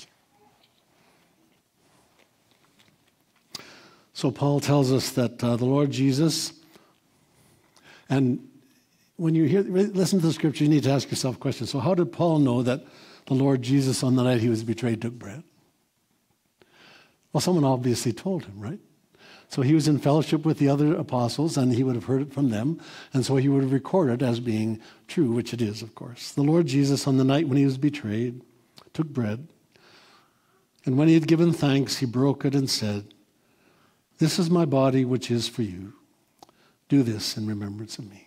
you. So Paul tells us that uh, the Lord Jesus, and when you hear, listen to the scripture, you need to ask yourself a question. So how did Paul know that the Lord Jesus on the night he was betrayed took bread? Well, someone obviously told him, right? So he was in fellowship with the other apostles, and he would have heard it from them, and so he would have recorded as being true, which it is, of course. The Lord Jesus, on the night when he was betrayed, took bread, and when he had given thanks, he broke it and said, "This is my body, which is for you. Do this in remembrance of me."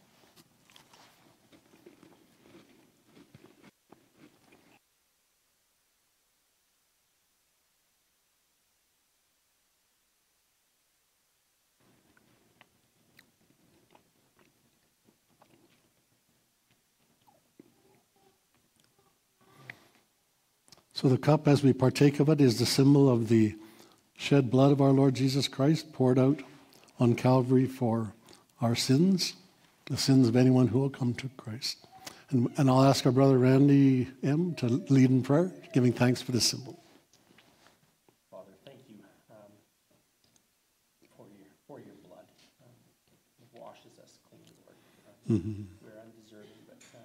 So the cup, as we partake of it, is the symbol of the shed blood of our Lord Jesus Christ, poured out on Calvary for our sins, the sins of anyone who will come to Christ. And, and I'll ask our brother Randy M. to lead in prayer, giving thanks for this symbol. Father, thank you um, for your for your blood. Um, it washes us clean, Lord. Um, Mm-hmm. We're undeserving, but uh,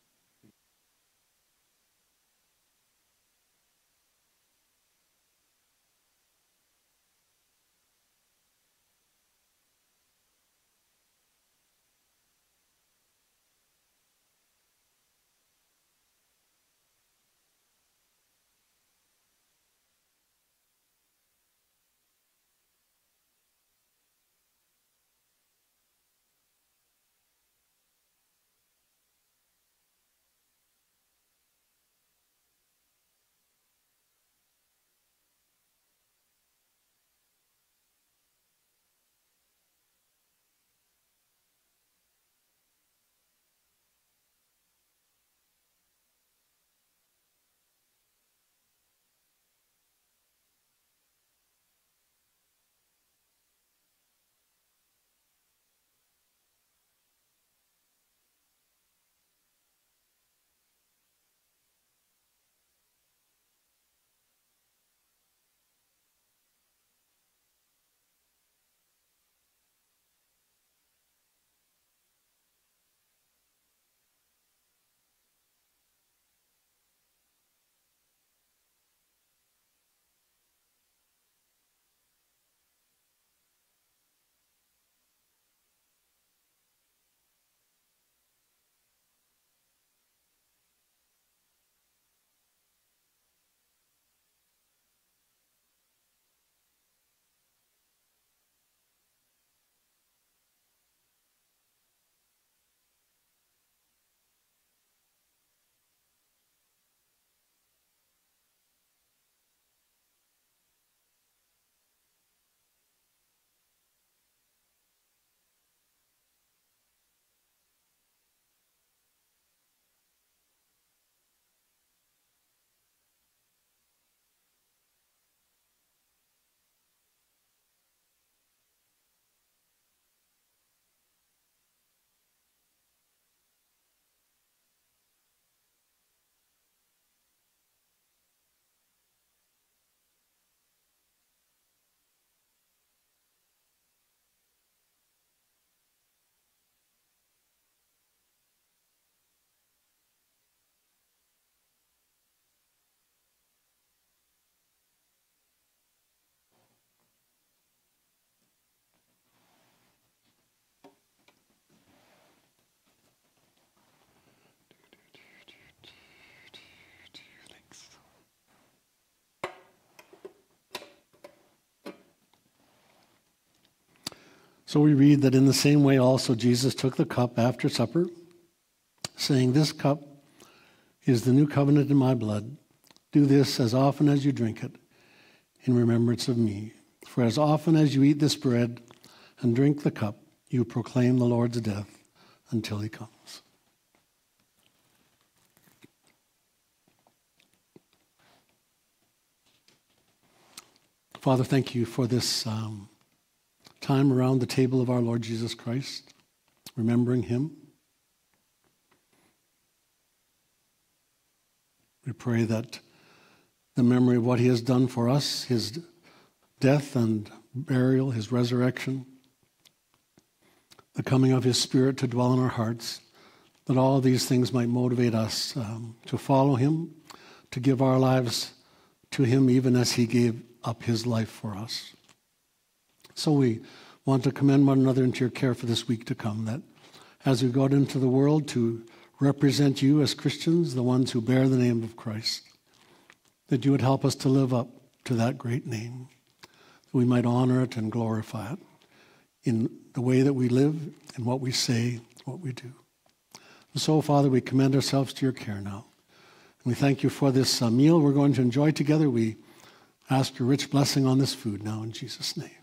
So we read that in the same way also Jesus took the cup after supper, saying, "This cup is the new covenant in my blood. Do this as often as you drink it in remembrance of me. For as often as you eat this bread and drink the cup, you proclaim the Lord's death until he comes." Father, thank you for this um, time around the table of our Lord Jesus Christ, remembering him, We pray that the memory of what he has done for us, his death and burial, his resurrection, the coming of his Spirit to dwell in our hearts, that all these things might motivate us um, to follow him, to give our lives to him even as he gave up his life for us. So we want to commend one another into your care for this week to come, that as we go out into the world to represent you as Christians, the ones who bear the name of Christ, that you would help us to live up to that great name, that we might honor it and glorify it in the way that we live and what we say, what we do. And so, Father, we commend ourselves to your care now. And we thank you for this uh, meal we're going to enjoy together. We ask your rich blessing on this food now in Jesus' name.